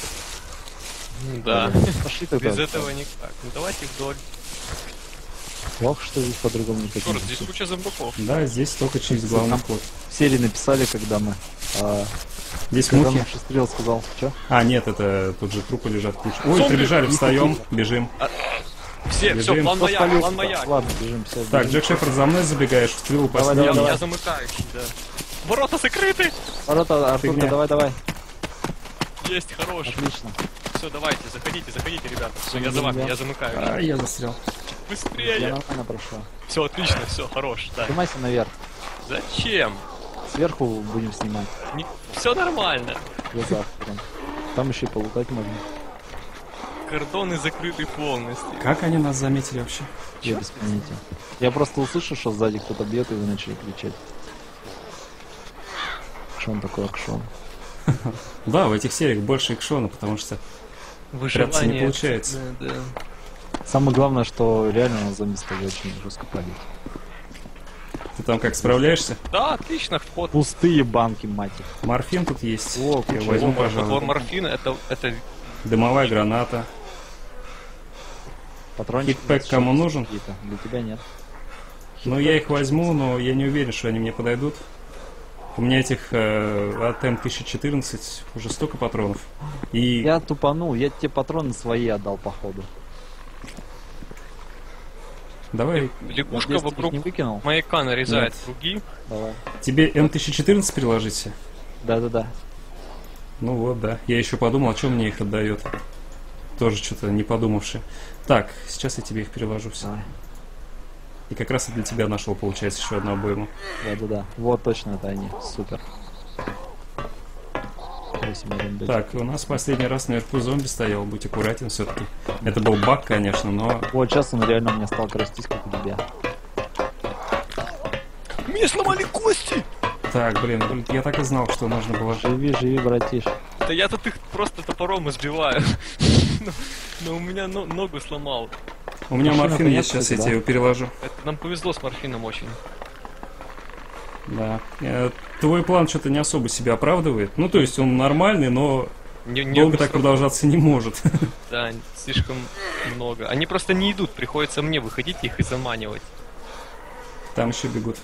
[SPEAKER 3] Да.
[SPEAKER 1] Пошли тогда.
[SPEAKER 3] Без этого никак. Ну давайте вдоль.
[SPEAKER 1] Плохо, что здесь по-другому не
[SPEAKER 3] Черт, здесь куча зомбаков.
[SPEAKER 2] Да, здесь только через главный вход.
[SPEAKER 1] В серии написали, когда мы... а,
[SPEAKER 2] Здесь
[SPEAKER 1] когда
[SPEAKER 2] мухи.
[SPEAKER 1] наш стрел сказал, что?
[SPEAKER 2] А, нет, это тут же трупы лежат куча. Ой,
[SPEAKER 3] Зомби!
[SPEAKER 2] прибежали, встаем, бежим.
[SPEAKER 3] Все,
[SPEAKER 2] Бежим.
[SPEAKER 3] все, план маяк,
[SPEAKER 1] Поспалил.
[SPEAKER 3] план маяк.
[SPEAKER 1] Ладно, бежим, все.
[SPEAKER 2] Так, Джек Шепард, за мной забегаешь, в стрелу
[SPEAKER 1] Давай,
[SPEAKER 2] последний.
[SPEAKER 3] Я,
[SPEAKER 1] давай.
[SPEAKER 3] я замыкающий, да. Ворота закрыты!
[SPEAKER 1] Ворота, Артурка,
[SPEAKER 2] Фигня.
[SPEAKER 1] давай, давай.
[SPEAKER 3] Есть, хорош.
[SPEAKER 1] Отлично.
[SPEAKER 3] Все, давайте, заходите, заходите, ребята. Все, я
[SPEAKER 1] Всё,
[SPEAKER 3] за вами,
[SPEAKER 1] да.
[SPEAKER 3] я замыкаю.
[SPEAKER 2] А, я застрял.
[SPEAKER 1] Я
[SPEAKER 3] Быстрее!
[SPEAKER 1] нормально прошел.
[SPEAKER 3] Все, отлично, все, хорош, да.
[SPEAKER 1] Поднимайся наверх.
[SPEAKER 3] Зачем?
[SPEAKER 1] Сверху будем снимать.
[SPEAKER 3] Все нормально.
[SPEAKER 1] Я завтра. Там еще и полутать можно.
[SPEAKER 3] Кордоны закрыты полностью.
[SPEAKER 2] Как они нас заметили вообще?
[SPEAKER 1] Я без понятия. Я просто услышал, что сзади кто-то бьет, и вы начали кричать. Что он такой акшон?
[SPEAKER 2] Да, в этих сериях больше экшона, потому что прятаться не получается.
[SPEAKER 3] Да, да.
[SPEAKER 1] Самое главное, что реально на зомби стали очень жестко палить.
[SPEAKER 2] Ты там как, справляешься?
[SPEAKER 3] Да, отлично, вход.
[SPEAKER 1] Пустые банки, мать их.
[SPEAKER 2] Морфин тут есть.
[SPEAKER 1] О,
[SPEAKER 2] Я
[SPEAKER 1] куча
[SPEAKER 2] возьму,
[SPEAKER 3] О,
[SPEAKER 2] пожалуй.
[SPEAKER 3] Платформ морфина, это, это
[SPEAKER 2] Дымовая граната.
[SPEAKER 1] Патрончики
[SPEAKER 2] Хитпэк
[SPEAKER 1] есть
[SPEAKER 2] кому
[SPEAKER 1] еще
[SPEAKER 2] нужен?
[SPEAKER 1] какие-то? Для тебя нет.
[SPEAKER 2] Ну, я их возьму, но я не уверен, что они мне подойдут. У меня этих э, от эм тысяча четырнадцать уже столько патронов. И
[SPEAKER 1] Я тупанул, я тебе патроны свои отдал, походу.
[SPEAKER 2] давай,
[SPEAKER 3] Лягушка
[SPEAKER 1] Надеюсь, ты их
[SPEAKER 3] вокруг
[SPEAKER 1] не выкинул?
[SPEAKER 3] маяка нарезает
[SPEAKER 2] Нет.
[SPEAKER 3] круги.
[SPEAKER 1] Давай.
[SPEAKER 2] тебе эм тысяча четырнадцать приложить?
[SPEAKER 1] Да-да-да.
[SPEAKER 2] Ну вот, да. Я еще подумал, о чем мне их отдает. Тоже что-то не подумавши. Так, сейчас я тебе их переложу все.
[SPEAKER 1] Давай.
[SPEAKER 2] И как раз и для тебя нашел, получается, еще одну обойму.
[SPEAKER 1] Да-да-да. Вот точно это они. Супер. восемь один дочек.
[SPEAKER 2] Так, у нас последний раз наверху зомби стоял, будь аккуратен все-таки. Это был баг, конечно, но...
[SPEAKER 1] Вот сейчас он реально у меня стал крастись, как у тебя.
[SPEAKER 3] Мне сломали кости!
[SPEAKER 2] Так, блин, блин, я так и знал, что нужно было...
[SPEAKER 1] Живи, живи, братиш.
[SPEAKER 3] Да я тут их просто топором избиваю. Но- Но у меня но- ногу сломал.
[SPEAKER 2] У меня
[SPEAKER 1] Морфина
[SPEAKER 2] морфин
[SPEAKER 1] понятно,
[SPEAKER 2] есть, сейчас я
[SPEAKER 1] да?
[SPEAKER 2] тебе его переложу.
[SPEAKER 3] Это нам повезло с морфином очень.
[SPEAKER 2] Да. Э, Твой план что-то не особо себя оправдывает. Ну, то есть он нормальный, но
[SPEAKER 3] Не, не
[SPEAKER 2] долго
[SPEAKER 3] обосрал-
[SPEAKER 2] так продолжаться не может.
[SPEAKER 3] Да, слишком много. Они просто не идут, приходится мне выходить их и заманивать.
[SPEAKER 2] Там еще бегут.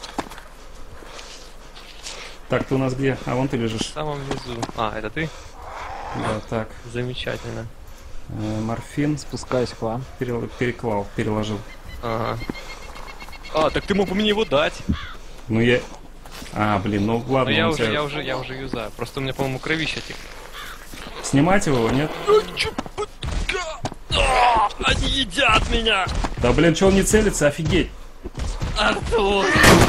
[SPEAKER 2] Так, ты у нас где? А вон ты
[SPEAKER 3] В
[SPEAKER 2] лежишь.
[SPEAKER 3] самом низу. А, это ты?
[SPEAKER 2] Да, так.
[SPEAKER 3] Замечательно.
[SPEAKER 2] Э, Морфин
[SPEAKER 1] Спускаюсь к вам.
[SPEAKER 2] перел- переклал, переложил.
[SPEAKER 3] Ага. А, так ты мог бы мне его дать.
[SPEAKER 2] Ну я... А, блин, ну
[SPEAKER 3] Но
[SPEAKER 2] ладно,
[SPEAKER 3] я
[SPEAKER 2] он
[SPEAKER 3] уже,
[SPEAKER 2] тебя-
[SPEAKER 3] я уже, я уже юзаю. Просто у меня, по-моему, кровища тек.
[SPEAKER 2] Снимать его, нет?
[SPEAKER 3] А, они едят меня!
[SPEAKER 2] Да, блин, что он не целится, офигеть.
[SPEAKER 3] Артур!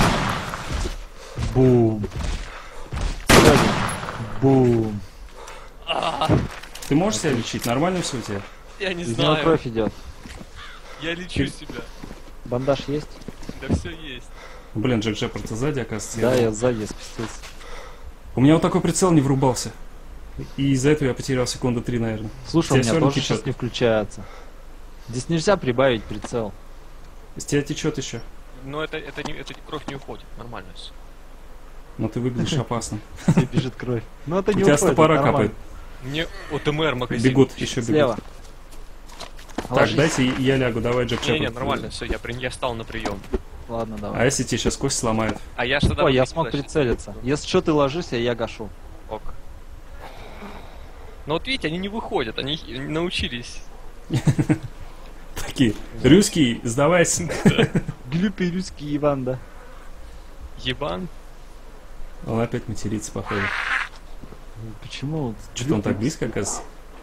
[SPEAKER 1] Бум. Сзади. Бум.
[SPEAKER 2] Ты можешь себя лечить? Нормально все у тебя?
[SPEAKER 3] Я не
[SPEAKER 1] Из него
[SPEAKER 3] знаю.
[SPEAKER 1] кровь идет.
[SPEAKER 3] Я лечу себя.
[SPEAKER 1] Бандаж есть?
[SPEAKER 3] Да все есть.
[SPEAKER 2] Блин, Джек Джепард, ты сзади, оказывается.
[SPEAKER 1] Да,
[SPEAKER 2] я-
[SPEAKER 1] я сзади спустился.
[SPEAKER 2] У меня вот такой прицел не врубался. И из-за этого я потерял секунду три, наверное.
[SPEAKER 1] Слушай,
[SPEAKER 2] Тебя
[SPEAKER 1] у меня
[SPEAKER 2] всё равно
[SPEAKER 1] тоже
[SPEAKER 2] течет?
[SPEAKER 1] сейчас не включается. Здесь нельзя прибавить прицел.
[SPEAKER 2] Из тебя течет еще.
[SPEAKER 3] Но это, это, не, это не- кровь не уходит. Нормально все.
[SPEAKER 2] Но ты выглядишь опасно.
[SPEAKER 1] Тебе бежит кровь. Ну это
[SPEAKER 2] У
[SPEAKER 1] не
[SPEAKER 2] тебя с
[SPEAKER 1] уходит,
[SPEAKER 2] топора
[SPEAKER 1] это нормально.
[SPEAKER 2] капает.
[SPEAKER 3] Мне ОТМР магазин.
[SPEAKER 2] Бегут, еще
[SPEAKER 1] Слева.
[SPEAKER 2] бегут. Так,
[SPEAKER 1] Ложись.
[SPEAKER 2] дайте я лягу, давай, Джек
[SPEAKER 3] Не, не,
[SPEAKER 2] Джепард.
[SPEAKER 3] нормально, все, я, при... я стал на прием.
[SPEAKER 1] Ладно,
[SPEAKER 2] А
[SPEAKER 1] давай.
[SPEAKER 2] если тебе сейчас кость сломают?
[SPEAKER 3] А я что тогда...
[SPEAKER 1] Ой, я
[SPEAKER 3] буду
[SPEAKER 1] смог
[SPEAKER 3] делать?
[SPEAKER 1] прицелиться. Если что, ты ложишься, я гашу.
[SPEAKER 3] Ок. Но вот видите, они не выходят, они не научились.
[SPEAKER 2] Такие, русский, сдавайся.
[SPEAKER 1] Глюпи-рюский Иван, да.
[SPEAKER 3] Ебан.
[SPEAKER 2] Он опять матерится, походу.
[SPEAKER 1] Почему?
[SPEAKER 2] Что-то он так близко, оказывается.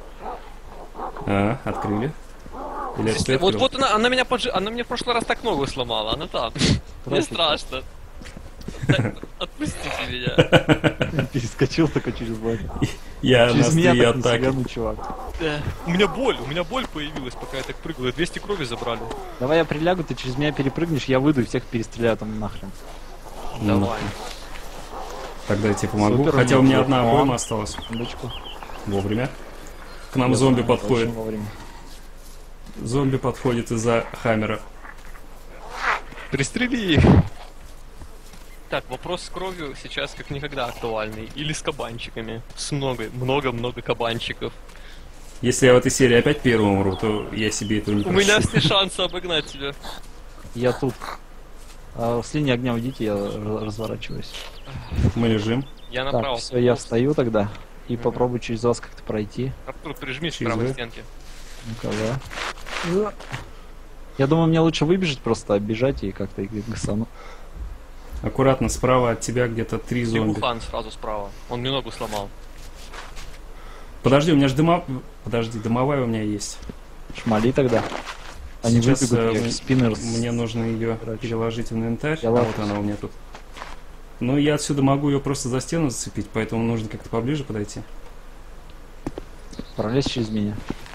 [SPEAKER 2] А, открыли. Или это ты
[SPEAKER 3] Вот,
[SPEAKER 2] открыл?
[SPEAKER 3] вот она, она меня поджи... Она мне в прошлый раз так ногу сломала, она там. Мне страшно. Так, отпустите меня.
[SPEAKER 1] Перескочил только через бок.
[SPEAKER 2] Я на
[SPEAKER 1] Через меня
[SPEAKER 2] острие
[SPEAKER 1] так не
[SPEAKER 2] атаки.
[SPEAKER 1] сигану, чувак.
[SPEAKER 3] Да. У меня боль, у меня боль появилась, пока я так прыгал. И двести крови забрали.
[SPEAKER 1] Давай я прилягу, ты через меня перепрыгнешь, я выйду и всех перестреляю там нахрен.
[SPEAKER 2] Ну,
[SPEAKER 3] Давай.
[SPEAKER 2] Тогда я тебе помогу.
[SPEAKER 1] Супер,
[SPEAKER 2] Хотя у меня одна
[SPEAKER 1] неплохо.
[SPEAKER 2] обойма осталась.
[SPEAKER 1] Секундочку.
[SPEAKER 2] Вовремя. К нам
[SPEAKER 1] Я
[SPEAKER 2] зомби
[SPEAKER 1] знаю,
[SPEAKER 2] подходит.
[SPEAKER 1] очень вовремя.
[SPEAKER 2] Зомби подходит из-за хаммера.
[SPEAKER 3] Пристрели их. Так, вопрос с кровью сейчас как никогда актуальный. Или с кабанчиками. С много, много-много кабанчиков.
[SPEAKER 2] Если я в этой серии опять первым умру, то я себе этого не
[SPEAKER 3] У
[SPEAKER 2] прощу.
[SPEAKER 3] меня все шансы обогнать тебя.
[SPEAKER 1] Я тут. А, с линии огня уйдите, я р- разворачиваюсь.
[SPEAKER 2] Мы лежим.
[SPEAKER 3] Я направо.
[SPEAKER 1] Так, все, я
[SPEAKER 3] пополз.
[SPEAKER 1] встаю тогда. И
[SPEAKER 3] Мгм.
[SPEAKER 1] попробую через вас как-то пройти.
[SPEAKER 3] Артур, прижмись к
[SPEAKER 2] Через
[SPEAKER 3] правой
[SPEAKER 2] вы?
[SPEAKER 3] стенке.
[SPEAKER 1] Ну-ка, да. Я думаю, мне лучше выбежать просто, оббежать и как-то их гасану.
[SPEAKER 2] Аккуратно, справа от тебя где-то три
[SPEAKER 3] И
[SPEAKER 2] зомби.
[SPEAKER 3] Вухан сразу справа. Он мне ногу сломал.
[SPEAKER 2] Подожди, у меня же дыма... Подожди, дымовая у меня есть.
[SPEAKER 1] Шмали тогда. Они
[SPEAKER 2] Сейчас,
[SPEAKER 1] выбегут,
[SPEAKER 2] э,
[SPEAKER 1] я
[SPEAKER 2] м-
[SPEAKER 1] их спиннер с-
[SPEAKER 2] Мне нужно ее
[SPEAKER 1] Короче.
[SPEAKER 2] переложить в инвентарь.
[SPEAKER 1] Я
[SPEAKER 2] А
[SPEAKER 1] ладно.
[SPEAKER 2] вот она у меня тут. Ну, я отсюда могу ее просто за стену зацепить, поэтому нужно как-то поближе подойти.
[SPEAKER 1] Пролезь через меня.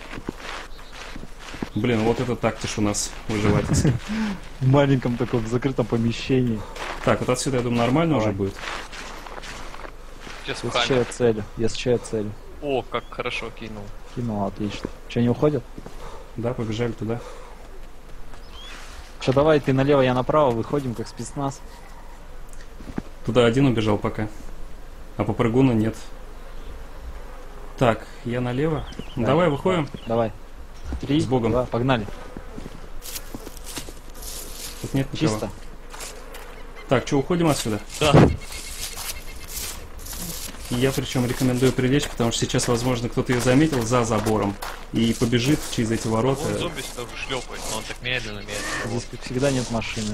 [SPEAKER 2] Блин, вот это тактиш у нас выживательский.
[SPEAKER 1] В маленьком таком закрытом помещении.
[SPEAKER 2] Так, вот отсюда, я думаю, нормально
[SPEAKER 1] Давай.
[SPEAKER 2] уже будет.
[SPEAKER 3] Сейчас
[SPEAKER 1] Если
[SPEAKER 3] в
[SPEAKER 1] что, я целю. Если что, я целю.
[SPEAKER 3] О, как хорошо кинул.
[SPEAKER 1] Кинул, отлично. Че, не уходят?
[SPEAKER 2] Да, побежали туда.
[SPEAKER 1] Че, давай ты налево, я направо, выходим как спецназ.
[SPEAKER 2] Туда один убежал пока. А по прыгуну нет. Так, я налево. Ну,
[SPEAKER 1] Да.
[SPEAKER 2] давай выходим.
[SPEAKER 1] Давай. Три,
[SPEAKER 2] С Богом.
[SPEAKER 1] два, погнали.
[SPEAKER 2] Тут нет никого.
[SPEAKER 1] Чисто.
[SPEAKER 2] Так, что, уходим отсюда?
[SPEAKER 3] Да.
[SPEAKER 2] Я причем рекомендую прилечь, потому что сейчас, возможно, кто-то ее заметил за забором и побежит через эти ворота.
[SPEAKER 3] Вон зомби сюда уже шлепает, но он так медленно, медленно.
[SPEAKER 1] Здесь, как всегда, нет машины.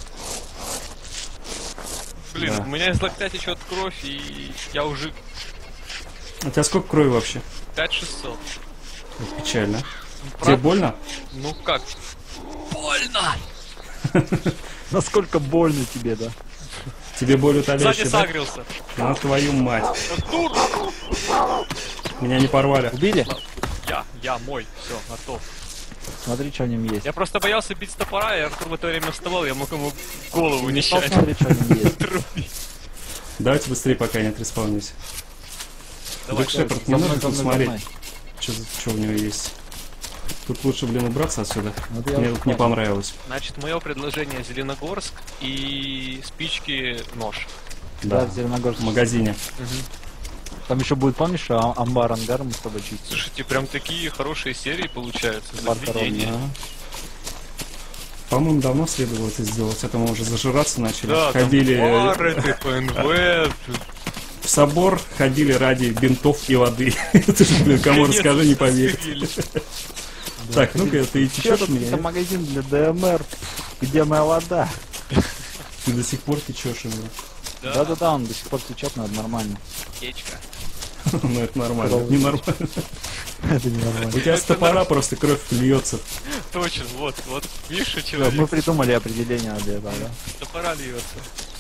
[SPEAKER 3] Блин,
[SPEAKER 1] Да.
[SPEAKER 3] у меня из локтя течет кровь, и я уже
[SPEAKER 2] У тебя сколько крови вообще?
[SPEAKER 3] пять шестьсот.
[SPEAKER 2] Это печально.
[SPEAKER 3] Правда?
[SPEAKER 2] Тебе больно?
[SPEAKER 3] Ну как? Больно!
[SPEAKER 1] Насколько больно тебе, да?
[SPEAKER 2] Тебе боль
[SPEAKER 3] Сзади
[SPEAKER 2] утоляющая, да?
[SPEAKER 3] сагрился.
[SPEAKER 2] На твою мать.
[SPEAKER 3] Артур!
[SPEAKER 2] Меня не порвали.
[SPEAKER 1] Убили?
[SPEAKER 3] Я, я мой, все, готов.
[SPEAKER 1] Смотри, что в нем есть.
[SPEAKER 3] Я просто боялся бить с топора, и Артур в это время вставал, я мог ему голову нечаянно
[SPEAKER 1] Посмотри, что в нем есть.
[SPEAKER 3] трубить.
[SPEAKER 2] Давайте быстрее, пока не отреспаунись.
[SPEAKER 3] Давай,
[SPEAKER 2] Дук Шепард, не
[SPEAKER 1] За мной,
[SPEAKER 2] нужно
[SPEAKER 1] за
[SPEAKER 2] тут
[SPEAKER 1] мной, за
[SPEAKER 2] смотреть,
[SPEAKER 1] мной.
[SPEAKER 2] что у него есть. Тут лучше, блин, убраться отсюда.
[SPEAKER 1] Вот я
[SPEAKER 2] Мне
[SPEAKER 1] уже
[SPEAKER 2] тут не
[SPEAKER 1] понял.
[SPEAKER 2] понравилось.
[SPEAKER 3] Значит, мое предложение Зеленогорск и спички нож.
[SPEAKER 1] Да,
[SPEAKER 2] Да,
[SPEAKER 1] в Зеленогорске.
[SPEAKER 2] в магазине.
[SPEAKER 1] Там еще будет, помнишь, а- амбар, ангар мы с тобой чистили.
[SPEAKER 3] Слушайте, прям такие хорошие серии получаются.
[SPEAKER 1] Амбар
[SPEAKER 3] Заведения.
[SPEAKER 1] коровный,
[SPEAKER 2] По-моему, давно следовало это сделать, а то мы уже зажираться начали.
[SPEAKER 3] Да,
[SPEAKER 2] ходили
[SPEAKER 3] там бары, ТПНВ.
[SPEAKER 2] в собор, ходили ради бинтов и воды. Это же, блин, кому расскажи, не поверит. Так, ну-ка, ты
[SPEAKER 1] Че
[SPEAKER 2] течешь
[SPEAKER 1] тут
[SPEAKER 2] меня?
[SPEAKER 1] это магазин для ДМР? Где моя вода?
[SPEAKER 2] Ты до сих пор течешь у меня.
[SPEAKER 1] Да-да-да, он до сих пор течет, но это нормально.
[SPEAKER 3] Печка.
[SPEAKER 2] Ну, это нормально. Не нормально.
[SPEAKER 1] Это не нормально.
[SPEAKER 2] У тебя с топора просто кровь льется.
[SPEAKER 3] Точно, вот, вот. Видишь, что
[SPEAKER 1] Мы
[SPEAKER 3] человек
[SPEAKER 1] придумали определение для этого, да?
[SPEAKER 3] с топора льется.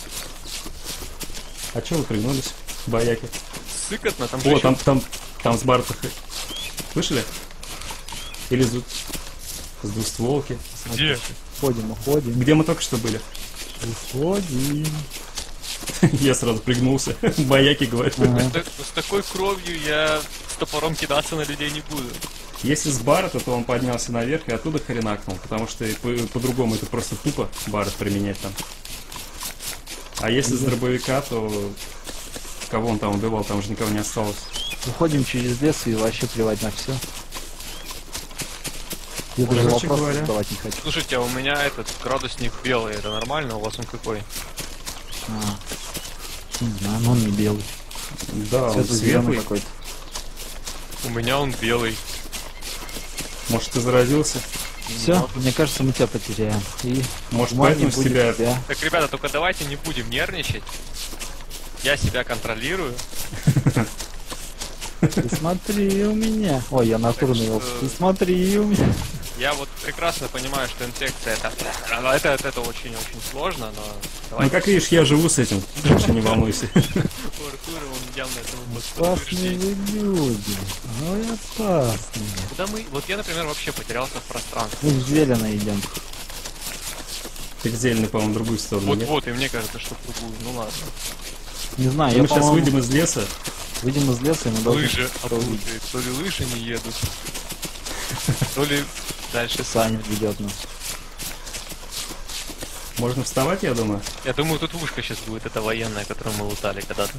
[SPEAKER 2] А че вы пригнулись, бояки?
[SPEAKER 3] Сыкотно, там же
[SPEAKER 2] О,
[SPEAKER 3] ещё-
[SPEAKER 2] там, там, там с барта. Слышали? Или с, с двустволки.
[SPEAKER 3] Где?
[SPEAKER 1] Ходим, уходим,
[SPEAKER 2] Где мы только что были?
[SPEAKER 1] уходим.
[SPEAKER 2] Я сразу пригнулся. Бояки говорят.
[SPEAKER 1] Ага.
[SPEAKER 3] Так- с такой кровью я с топором кидаться на людей не буду.
[SPEAKER 2] Если с барта, то он поднялся наверх и оттуда хренакнул, потому что и по- по-другому это просто тупо барт применять там. А если с дробовика, то кого он там убивал, там уже никого не осталось.
[SPEAKER 1] Уходим через лес и вообще плевать на все. Я даже
[SPEAKER 2] Короче
[SPEAKER 1] вопрос
[SPEAKER 2] говоря.
[SPEAKER 1] задавать не хочу.
[SPEAKER 3] Слушайте, а у меня этот градусник белый, это нормально? У вас он какой?
[SPEAKER 1] А, не знаю, но он не белый.
[SPEAKER 2] Да, он
[SPEAKER 1] Цвет зеленый
[SPEAKER 2] светлый.
[SPEAKER 1] какой-то.
[SPEAKER 3] У меня он белый.
[SPEAKER 2] Может, ты заразился?
[SPEAKER 1] Все, мне кажется, мы тебя потеряем. И
[SPEAKER 2] Может,
[SPEAKER 1] ума не
[SPEAKER 2] поэтому с
[SPEAKER 1] будет
[SPEAKER 2] тебя...
[SPEAKER 1] тебя.
[SPEAKER 3] Так, ребята, только давайте не будем нервничать. Я себя контролирую.
[SPEAKER 1] Ты смотри у меня. Ой, я натурный.
[SPEAKER 3] что-
[SPEAKER 1] Ты смотри у меня.
[SPEAKER 3] Я вот прекрасно понимаю, что инфекция это, это, это, это очень-очень сложно, но
[SPEAKER 2] Ну,
[SPEAKER 3] давайте
[SPEAKER 2] как видишь, я живу с этим, так что не волнуйся.
[SPEAKER 3] у Артура он явно этому
[SPEAKER 1] Опасные
[SPEAKER 3] подтверждение.
[SPEAKER 1] вы люди. Ой, опасные.
[SPEAKER 3] Куда мы? Вот я, например, вообще потерялся в пространстве.
[SPEAKER 1] Мы в зелено идем.
[SPEAKER 2] Так зеленый, по-моему, в другую сторону. нет?
[SPEAKER 3] Вот-вот, и мне кажется, что в другую. Ну ладно.
[SPEAKER 1] Не знаю,
[SPEAKER 2] Мы
[SPEAKER 1] я,
[SPEAKER 2] сейчас
[SPEAKER 1] по-моему,
[SPEAKER 2] выйдем из леса.
[SPEAKER 1] выйдем из леса, и мы должны
[SPEAKER 3] Лыжи
[SPEAKER 1] что-то увидеть.
[SPEAKER 3] опутает. То ли лыжи не едут, то ли дальше.
[SPEAKER 1] Саня ведет нас.
[SPEAKER 2] Можно вставать, я думаю.
[SPEAKER 3] Я думаю, тут вышка сейчас будет, это военная, которую мы лутали когда-то.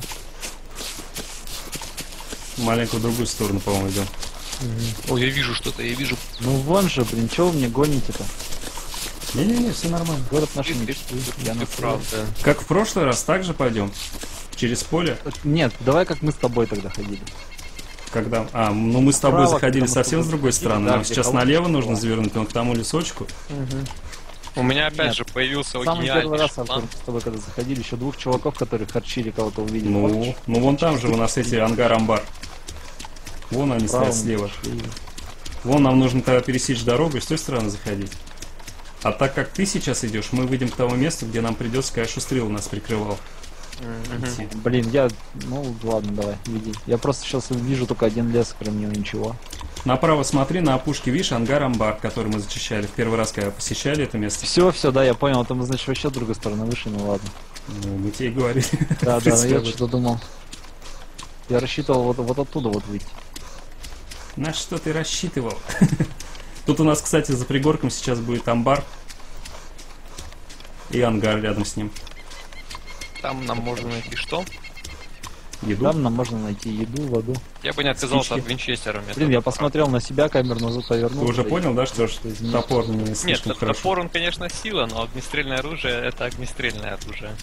[SPEAKER 2] Маленько в другую сторону, по-моему, идем.
[SPEAKER 3] Ой, я вижу что-то, я вижу.
[SPEAKER 1] Ну вон же, блин, чего вы мне гоните-то?
[SPEAKER 2] Не-не-не, все нормально.
[SPEAKER 1] Город наш
[SPEAKER 3] Ты-
[SPEAKER 1] мечты.
[SPEAKER 3] ты-
[SPEAKER 1] Я
[SPEAKER 3] ты
[SPEAKER 1] на
[SPEAKER 3] правда.
[SPEAKER 2] Как в прошлый раз, так же пойдем. Через поле,
[SPEAKER 1] Нет, давай как мы с тобой тогда ходили.
[SPEAKER 2] когда... А, ну мы с тобой
[SPEAKER 1] Справа,
[SPEAKER 2] заходили
[SPEAKER 1] когда мы с
[SPEAKER 2] совсем
[SPEAKER 1] тобой
[SPEAKER 2] с другой
[SPEAKER 1] заходили,
[SPEAKER 2] стороны.
[SPEAKER 1] да,
[SPEAKER 2] Нам
[SPEAKER 1] где
[SPEAKER 2] сейчас
[SPEAKER 1] колодец
[SPEAKER 2] налево
[SPEAKER 1] была.
[SPEAKER 2] нужно завернуть, вон к тому лесочку.
[SPEAKER 3] У меня опять
[SPEAKER 1] Нет.
[SPEAKER 3] же появился
[SPEAKER 1] Самый первый
[SPEAKER 3] гениальный
[SPEAKER 1] раз,
[SPEAKER 3] план.
[SPEAKER 1] Артур, с тобой когда заходили, еще двух чуваков, которые харчили, кого-то увидели.
[SPEAKER 2] Ну,
[SPEAKER 1] Помнишь?
[SPEAKER 2] ну вон там же у нас эти ангар-амбар. Вон они
[SPEAKER 1] Справа
[SPEAKER 2] стоят слева.
[SPEAKER 1] мы шли.
[SPEAKER 2] Вон нам нужно тогда пересечь дорогу и с той стороны заходить. А так как ты сейчас идешь, мы выйдем к тому месту, где нам придется, конечно, стрел нас прикрывал.
[SPEAKER 3] Мгм.
[SPEAKER 2] Идти.
[SPEAKER 1] Блин, я... Ну, ладно, давай, веди. Я просто сейчас вижу только один лес, кроме него ничего.
[SPEAKER 2] Направо смотри, на опушке, видишь, ангар-амбар, который мы зачищали в первый раз, когда посещали это место.
[SPEAKER 1] Все, все, да, я понял, это мы, значит, вообще с другой стороны вышли, ну ладно.
[SPEAKER 2] Ну, мы тебе и говорили.
[SPEAKER 1] Да,
[SPEAKER 2] В
[SPEAKER 1] да,
[SPEAKER 2] принципе,
[SPEAKER 1] я
[SPEAKER 2] вот.
[SPEAKER 1] что-то думал. Я рассчитывал вот, вот оттуда вот выйти.
[SPEAKER 2] На что ты рассчитывал? Тут у нас, кстати, за пригорком сейчас будет амбар. И ангар рядом с ним.
[SPEAKER 3] Там нам можно найти что?
[SPEAKER 2] Еду?
[SPEAKER 1] Там нам можно найти еду, воду.
[SPEAKER 3] Я бы не отказался
[SPEAKER 2] Спички.
[SPEAKER 3] от винчестера. мне
[SPEAKER 1] Блин,
[SPEAKER 3] там
[SPEAKER 1] я
[SPEAKER 3] правда.
[SPEAKER 1] посмотрел на себя, камеру назад
[SPEAKER 2] Ты
[SPEAKER 1] повернул.
[SPEAKER 2] уже
[SPEAKER 1] да и-
[SPEAKER 2] понял, да, что ж
[SPEAKER 1] извините.
[SPEAKER 2] топор не
[SPEAKER 3] Нет,
[SPEAKER 2] слишком
[SPEAKER 3] т-
[SPEAKER 2] хорошо?
[SPEAKER 3] топор он, конечно, сила, но огнестрельное оружие это огнестрельное оружие.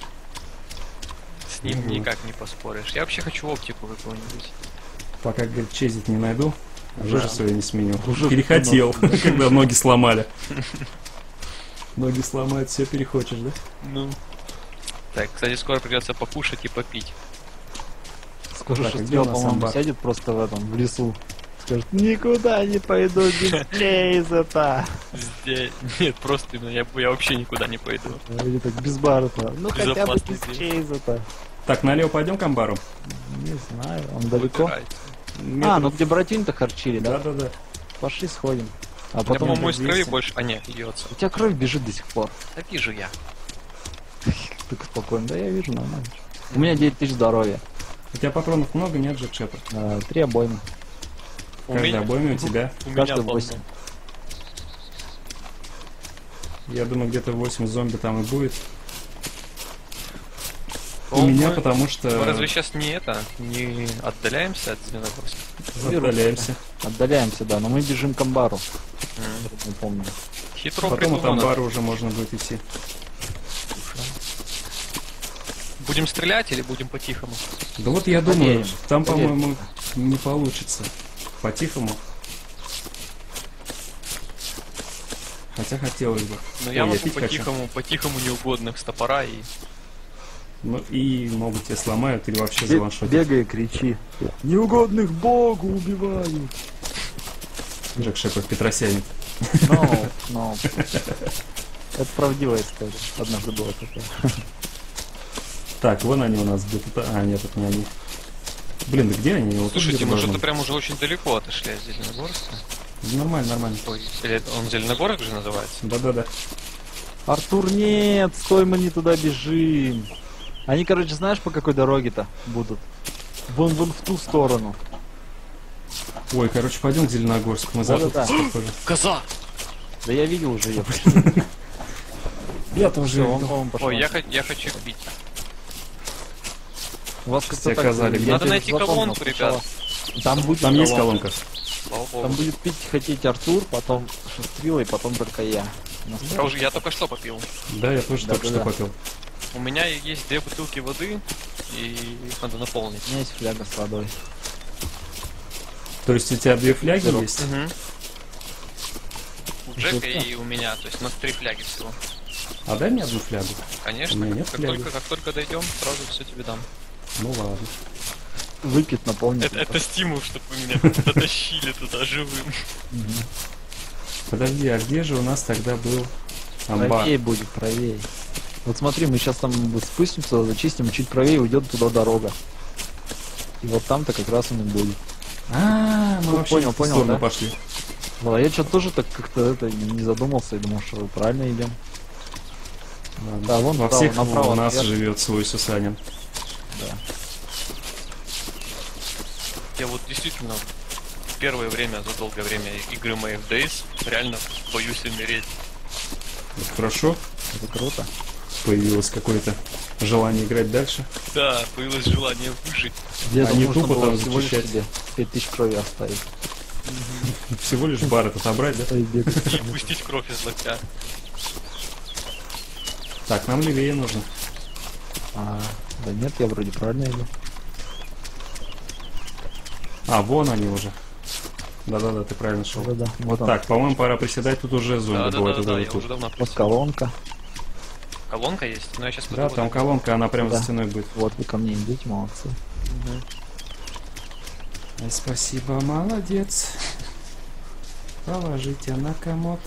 [SPEAKER 3] С ним
[SPEAKER 2] Мгм.
[SPEAKER 3] никак не поспоришь. Я вообще хочу оптику какую-нибудь.
[SPEAKER 2] Пока, говорит, чезить не найду, уже
[SPEAKER 1] Да.
[SPEAKER 2] свое не сменил.
[SPEAKER 1] Уже
[SPEAKER 2] Перехотел,
[SPEAKER 1] давно.
[SPEAKER 2] когда ноги сломали. Ноги сломают, все перехочешь, да?
[SPEAKER 3] Ну. Так, кстати, скоро придется покушать и попить.
[SPEAKER 1] Скоро
[SPEAKER 2] Так, а где
[SPEAKER 1] шестеро,
[SPEAKER 2] у нас
[SPEAKER 1] по-моему,
[SPEAKER 2] амбар?
[SPEAKER 1] сядет просто в этом, в лесу. Скажет, никуда не пойду без Чейза-то.
[SPEAKER 3] Здесь. Нет, просто именно я, я вообще никуда не пойду.
[SPEAKER 1] Или так, без Баррета. Ну хотя бы
[SPEAKER 3] Безопасный
[SPEAKER 1] без
[SPEAKER 3] день.
[SPEAKER 1] Чейза-то.
[SPEAKER 2] Так, налево пойдем к амбару?
[SPEAKER 1] Не знаю, он далеко.
[SPEAKER 3] Выбирайте.
[SPEAKER 1] А, ну где братин-то харчили, да?
[SPEAKER 2] Да-да-да.
[SPEAKER 1] Пошли сходим. А
[SPEAKER 3] У меня,
[SPEAKER 1] потом...
[SPEAKER 3] по-моему, из крови
[SPEAKER 2] двести.
[SPEAKER 3] больше... А, нет, льется.
[SPEAKER 1] У тебя кровь бежит до сих пор.
[SPEAKER 3] Да вижу я.
[SPEAKER 1] Так спокойно. Да я вижу, нормально. У меня девять тысяч здоровья.
[SPEAKER 2] У тебя патронов много, нет, Джек Шепард?
[SPEAKER 1] А, Три обоймы.
[SPEAKER 3] У
[SPEAKER 2] Каждый
[SPEAKER 3] меня,
[SPEAKER 2] обойме у тебя.
[SPEAKER 3] у меня
[SPEAKER 1] Каждый
[SPEAKER 3] полно.
[SPEAKER 1] восемь.
[SPEAKER 2] Я думаю, где-то восемь зомби там и будет. У
[SPEAKER 3] О,
[SPEAKER 2] меня,
[SPEAKER 3] мы-
[SPEAKER 2] потому что
[SPEAKER 3] Мы разве сейчас не это, не отдаляемся от Зеленогорска?
[SPEAKER 2] отдаляемся.
[SPEAKER 1] Отдаляемся, да, но мы бежим к амбару. Не помню.
[SPEAKER 3] Хитро
[SPEAKER 2] Потом от
[SPEAKER 3] придумано.
[SPEAKER 2] амбара уже можно будет идти.
[SPEAKER 3] Будем стрелять или будем по-тихому?
[SPEAKER 2] Да вот я думаю,
[SPEAKER 1] Проверим.
[SPEAKER 2] там,
[SPEAKER 1] Проверим.
[SPEAKER 2] по-моему, не получится. По-тихому. Хотя хотелось бы.
[SPEAKER 3] Ну
[SPEAKER 2] Ой,
[SPEAKER 3] я могу
[SPEAKER 2] пить хочу.
[SPEAKER 3] по-тихому, по-тихому неугодных с топора и...
[SPEAKER 2] Ну и могут тебя сломают или вообще
[SPEAKER 1] Бег-
[SPEAKER 2] заваншотить.
[SPEAKER 1] Бегай и кричи. Неугодных Богу убивают.
[SPEAKER 2] Джек Шепард Петросянин.
[SPEAKER 1] No, no. Это правдивая история. Однажды было такое.
[SPEAKER 2] Так, вон они у нас где-то. А, нет, это не они. Блин, да где они? Вот тут
[SPEAKER 3] Слушайте,
[SPEAKER 2] где-то
[SPEAKER 3] мы
[SPEAKER 2] должны
[SPEAKER 3] что-то
[SPEAKER 2] быть.
[SPEAKER 3] прям уже очень далеко отошли от Зеленогорска.
[SPEAKER 2] Да нормально, нормально.
[SPEAKER 3] Ой, или это он Зеленогорск же называется?
[SPEAKER 2] Да-да-да.
[SPEAKER 1] Артур, нет, стой, мы не туда бежим. Они, короче, знаешь, по какой дороге-то будут? Вон, вон в ту сторону.
[SPEAKER 2] Ой, короче, пойдем в Зеленогорск. Мы завтра
[SPEAKER 1] Да-да-да.
[SPEAKER 2] похоже.
[SPEAKER 3] Коза!
[SPEAKER 1] Да я видел уже ее.
[SPEAKER 2] Я тоже
[SPEAKER 1] Все, он,
[SPEAKER 2] иду.
[SPEAKER 1] по-моему, пошел.
[SPEAKER 3] Ой, я, хо- я хочу пить.
[SPEAKER 1] У вас
[SPEAKER 2] Все
[SPEAKER 1] как-то так,
[SPEAKER 2] оказали.
[SPEAKER 1] я
[SPEAKER 3] Надо
[SPEAKER 1] тебе
[SPEAKER 3] найти
[SPEAKER 1] запомнил
[SPEAKER 3] колонку,
[SPEAKER 1] сначала.
[SPEAKER 3] ребят.
[SPEAKER 1] Там будет
[SPEAKER 2] Там есть колонка.
[SPEAKER 3] Слава богу.
[SPEAKER 1] Там будет пить хотеть Артур, потом Шестрила и потом только я. У нас
[SPEAKER 3] Я, уже, я только что попил.
[SPEAKER 2] Да, я тоже только что
[SPEAKER 1] Да-да-да.
[SPEAKER 2] попил.
[SPEAKER 3] У меня есть две бутылки воды, и их надо наполнить.
[SPEAKER 1] У меня есть фляга с водой.
[SPEAKER 2] То есть у тебя две фляги
[SPEAKER 1] Здорово.
[SPEAKER 2] есть?
[SPEAKER 3] Мгм. У Джека
[SPEAKER 1] Жестко.
[SPEAKER 3] и у меня, то есть у нас три фляги всего.
[SPEAKER 2] А дай мне одну флягу.
[SPEAKER 3] Конечно,
[SPEAKER 2] У меня
[SPEAKER 3] как,
[SPEAKER 2] нет
[SPEAKER 3] как
[SPEAKER 2] фляги.
[SPEAKER 3] только, как только дойдем, сразу все тебе дам.
[SPEAKER 2] Ну ладно.
[SPEAKER 1] Выпить, наполнить.
[SPEAKER 3] Это, это стимул, чтобы вы меня дотащили туда живым.
[SPEAKER 1] Мгм.
[SPEAKER 2] Подожди, а где же у нас тогда был амбар?
[SPEAKER 1] Правее будет, правее. Вот смотри, мы сейчас там вот спустимся, зачистим, чуть правее уйдет туда дорога. И вот там-то как раз он и будет.
[SPEAKER 2] А, мы
[SPEAKER 1] Ну,
[SPEAKER 2] вообще
[SPEAKER 1] понял,
[SPEAKER 2] в ту
[SPEAKER 1] понял,
[SPEAKER 2] сторону
[SPEAKER 1] да?
[SPEAKER 2] пошли.
[SPEAKER 1] Да, я что-то тоже так как-то это не задумался и думал, что правильно идем.
[SPEAKER 2] Ладно.
[SPEAKER 1] Да, вон
[SPEAKER 2] Во
[SPEAKER 1] вправо,
[SPEAKER 2] всех
[SPEAKER 1] направо,
[SPEAKER 2] у нас
[SPEAKER 1] вверх.
[SPEAKER 2] живет свой Сусанин.
[SPEAKER 1] Да.
[SPEAKER 3] Я вот действительно первое время, за долгое время игры моих Days реально боюсь умереть.
[SPEAKER 2] Это хорошо.
[SPEAKER 1] Это круто.
[SPEAKER 2] Появилось какое-то желание играть дальше.
[SPEAKER 3] Да, появилось желание выжить.
[SPEAKER 1] Где-то
[SPEAKER 2] Они
[SPEAKER 1] нужно
[SPEAKER 2] тупо
[SPEAKER 1] было
[SPEAKER 2] там
[SPEAKER 1] всего лишь
[SPEAKER 2] зачищать.
[SPEAKER 1] себе пять тысяч крови оставить.
[SPEAKER 2] Всего лишь бар этот отобрать, да?
[SPEAKER 1] И бегать.
[SPEAKER 3] И пустить кровь из локтя.
[SPEAKER 2] Так, нам левее нужно.
[SPEAKER 1] А, да нет, я вроде правильно иду.
[SPEAKER 2] А, вон они уже. Да-да-да, ты правильно шел.
[SPEAKER 1] Да-да. Вот он.
[SPEAKER 2] Так, по-моему, пора приседать, тут уже
[SPEAKER 3] Да,
[SPEAKER 2] зомби
[SPEAKER 3] да, да,
[SPEAKER 2] бывает.
[SPEAKER 3] да,
[SPEAKER 2] вот
[SPEAKER 3] да,
[SPEAKER 2] этот
[SPEAKER 3] я
[SPEAKER 2] тут.
[SPEAKER 3] уже давно
[SPEAKER 1] Вот
[SPEAKER 3] присел.
[SPEAKER 1] колонка.
[SPEAKER 3] Колонка есть, но я сейчас
[SPEAKER 2] Да, там колонка, она прямо
[SPEAKER 1] Да.
[SPEAKER 2] за стеной будет.
[SPEAKER 1] Вот вы ко мне идете, молодцы.
[SPEAKER 2] Ай, спасибо, молодец. Положите на комод.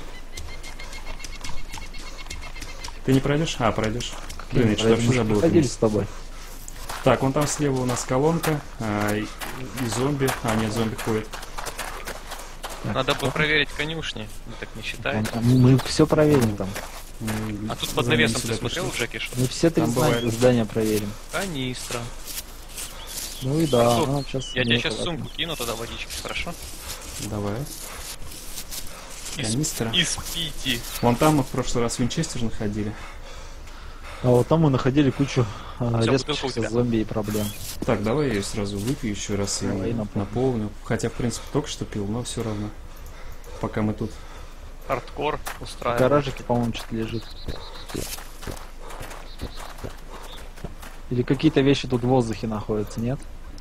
[SPEAKER 2] Ты не пройдешь? А, пройдешь. Блин, я что-то вообще забыл.
[SPEAKER 1] Ходили с тобой.
[SPEAKER 2] Так, вон там слева у нас колонка, а, и, и зомби. А, нет, зомби ходит.
[SPEAKER 3] Надо бы проверить конюшни, вы так не считаете?
[SPEAKER 1] А Мы все проверим там.
[SPEAKER 2] М,
[SPEAKER 3] А тут под
[SPEAKER 2] за нами
[SPEAKER 3] навесом
[SPEAKER 2] сюда
[SPEAKER 3] ты смотрел,
[SPEAKER 2] пришли.
[SPEAKER 3] Джеки, что?
[SPEAKER 1] Мы все три
[SPEAKER 2] Там
[SPEAKER 1] зна-
[SPEAKER 2] бывает.
[SPEAKER 1] здания проверим.
[SPEAKER 3] Канистра.
[SPEAKER 1] Ну и да,
[SPEAKER 3] Артур,
[SPEAKER 1] ну, сейчас
[SPEAKER 3] Я тебе
[SPEAKER 1] мне
[SPEAKER 3] сейчас
[SPEAKER 1] понятно.
[SPEAKER 3] сумку кину, тогда водички, хорошо?
[SPEAKER 2] Давай.
[SPEAKER 3] Из,
[SPEAKER 2] Канистра.
[SPEAKER 3] из пяти.
[SPEAKER 2] Вон там мы в прошлый раз винчестер находили.
[SPEAKER 1] А вот там мы находили кучу а,
[SPEAKER 3] Всё, бутылка у
[SPEAKER 1] резвящихся
[SPEAKER 3] тебя.
[SPEAKER 1] зомби и проблем.
[SPEAKER 2] Так, давай я ее сразу выпью еще раз и
[SPEAKER 1] Давай, наполню.
[SPEAKER 2] наполню. Хотя, в принципе, только что пил, но все равно. Пока мы тут.
[SPEAKER 3] Хардкор
[SPEAKER 1] В
[SPEAKER 3] устраивает.
[SPEAKER 1] гаражике, по-моему, что-то лежит. Или какие-то вещи тут в воздухе находятся, нет?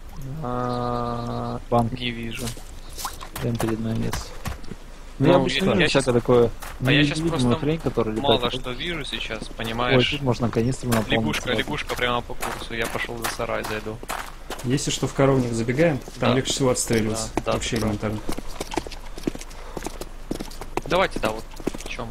[SPEAKER 3] А,
[SPEAKER 1] Банки
[SPEAKER 3] Не вижу.
[SPEAKER 1] прямо перед нами есть. Ну,
[SPEAKER 3] Ну,
[SPEAKER 1] я обычно
[SPEAKER 3] я-
[SPEAKER 1] вижу
[SPEAKER 3] я
[SPEAKER 1] всякое
[SPEAKER 3] щас-
[SPEAKER 1] такое
[SPEAKER 3] а я щас
[SPEAKER 1] невидимую
[SPEAKER 3] просто
[SPEAKER 1] хрень, которая
[SPEAKER 3] Мало
[SPEAKER 1] летает.
[SPEAKER 3] что вижу сейчас,
[SPEAKER 1] Ой,
[SPEAKER 3] понимаешь?
[SPEAKER 1] тут можно канистру наполнить.
[SPEAKER 3] Лягушка,
[SPEAKER 1] сразу.
[SPEAKER 3] лягушка прямо по курсу. Я пошел за сарай, зайду.
[SPEAKER 2] Если что, в коровник забегаем, там
[SPEAKER 3] Да.
[SPEAKER 2] легче всего отстреливаться.
[SPEAKER 3] Да, да,
[SPEAKER 2] Вообще
[SPEAKER 3] ты прав.
[SPEAKER 2] элементарно.
[SPEAKER 3] Давайте, да, вот. Чем?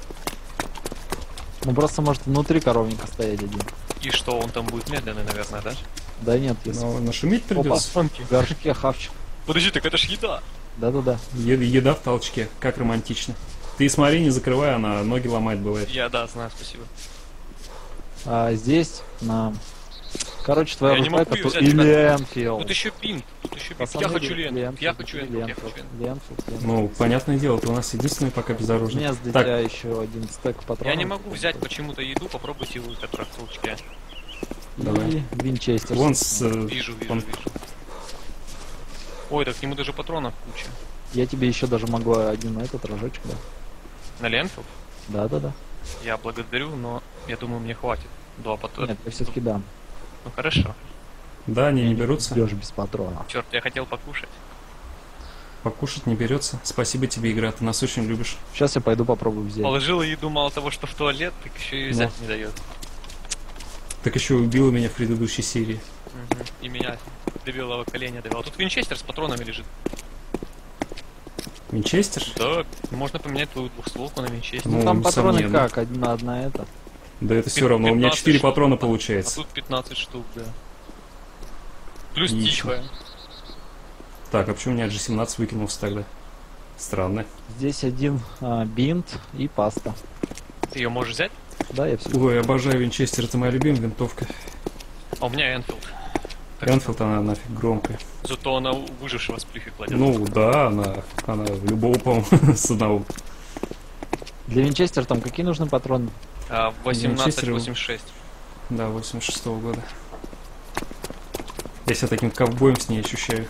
[SPEAKER 1] Ну просто может внутри коровника стоять один.
[SPEAKER 3] И что, он там будет медленный, наверное, да?
[SPEAKER 1] Да нет, если...
[SPEAKER 2] Но нашуметь
[SPEAKER 1] Опа,
[SPEAKER 2] придется.
[SPEAKER 1] в горшке хавчик.
[SPEAKER 3] Подожди, так это ж еда.
[SPEAKER 1] Да-да-да.
[SPEAKER 2] Е- еда в толчке, как романтично. Ты смотри, не закрывай, она ноги ломает бывает.
[SPEAKER 3] Я, да, знаю, спасибо.
[SPEAKER 1] А здесь на... Короче, твоя
[SPEAKER 3] Я не
[SPEAKER 1] рука,
[SPEAKER 3] могу её
[SPEAKER 1] которая...
[SPEAKER 3] взять,
[SPEAKER 1] И
[SPEAKER 3] ребят.
[SPEAKER 1] Лентфилд.
[SPEAKER 3] Тут еще бинт, тут еще бинт.
[SPEAKER 1] Пацаны,
[SPEAKER 3] Я хочу ленту,
[SPEAKER 1] Лентфилд,
[SPEAKER 3] я хочу ленту, я
[SPEAKER 1] Лентфилд,
[SPEAKER 3] хочу ленту.
[SPEAKER 1] Лентфилд, Лентфилд.
[SPEAKER 2] Ну, понятное дело, ты у нас единственный пока
[SPEAKER 1] У
[SPEAKER 2] бездорожный.
[SPEAKER 1] меня с
[SPEAKER 2] Так.
[SPEAKER 1] дитя еще один стек патронов.
[SPEAKER 3] Я не могу взять почему-то еду, попробуйте вы, которая в толчке.
[SPEAKER 2] Давай.
[SPEAKER 1] И винчестер.
[SPEAKER 2] Вон с... э,
[SPEAKER 3] Вижу, вижу,
[SPEAKER 2] он-
[SPEAKER 3] вижу. Ой, так к нему даже патронов куча.
[SPEAKER 1] Я тебе еще даже могу один этот рожочек, да.
[SPEAKER 3] На Ленфилд?
[SPEAKER 1] Да-да-да.
[SPEAKER 3] Я благодарю, но я думаю, мне хватит. Два патрона.
[SPEAKER 1] Нет, я все-таки дам.
[SPEAKER 3] Ну хорошо.
[SPEAKER 2] Да, они не берутся.
[SPEAKER 1] Идешь без патронов.
[SPEAKER 3] Черт, я хотел покушать.
[SPEAKER 2] Покушать не берется. Спасибо тебе, игра, ты нас очень любишь.
[SPEAKER 1] Сейчас я пойду попробую взять.
[SPEAKER 3] Положила еду мало того, что в туалет, так еще и взять не дает.
[SPEAKER 2] Так еще убила меня в предыдущей серии.
[SPEAKER 3] Мгм. И меня до белого коленя довела. Тут винчестер с патронами лежит.
[SPEAKER 2] Винчестер?
[SPEAKER 3] Да, можно поменять твою двухстволку на винчестер.
[SPEAKER 2] Ну,
[SPEAKER 1] Ну, там патроны
[SPEAKER 2] несомненно.
[SPEAKER 1] как? Одна, одна это.
[SPEAKER 2] Да это все равно, у меня
[SPEAKER 3] пятнадцать
[SPEAKER 2] четыре
[SPEAKER 3] штук.
[SPEAKER 2] патрона
[SPEAKER 3] А
[SPEAKER 2] получается.
[SPEAKER 3] тут пятнадцать штук, да. Плюс
[SPEAKER 2] Отлично.
[SPEAKER 3] тихая.
[SPEAKER 2] Так, а почему у меня джи семнадцать выкинулся тогда? Странно.
[SPEAKER 1] Здесь один а, бинт и паста.
[SPEAKER 3] Ты ее можешь взять?
[SPEAKER 1] Да, я все.
[SPEAKER 2] Ой, обожаю Винчестер, это моя любимая винтовка.
[SPEAKER 3] А у меня Энфилд.
[SPEAKER 2] Энфилд, она нафиг громкая.
[SPEAKER 3] Зато она у выжившего с плюхи кладет.
[SPEAKER 2] Ну да, она, она любого, по-моему, с одного.
[SPEAKER 1] Для винчестера там какие нужны патроны?
[SPEAKER 3] А, восемнадцать
[SPEAKER 2] Винчестер-
[SPEAKER 3] восемьдесят шесть.
[SPEAKER 2] Да, восемьдесят шестого года. Я себя таким ковбоем с ней ощущаю.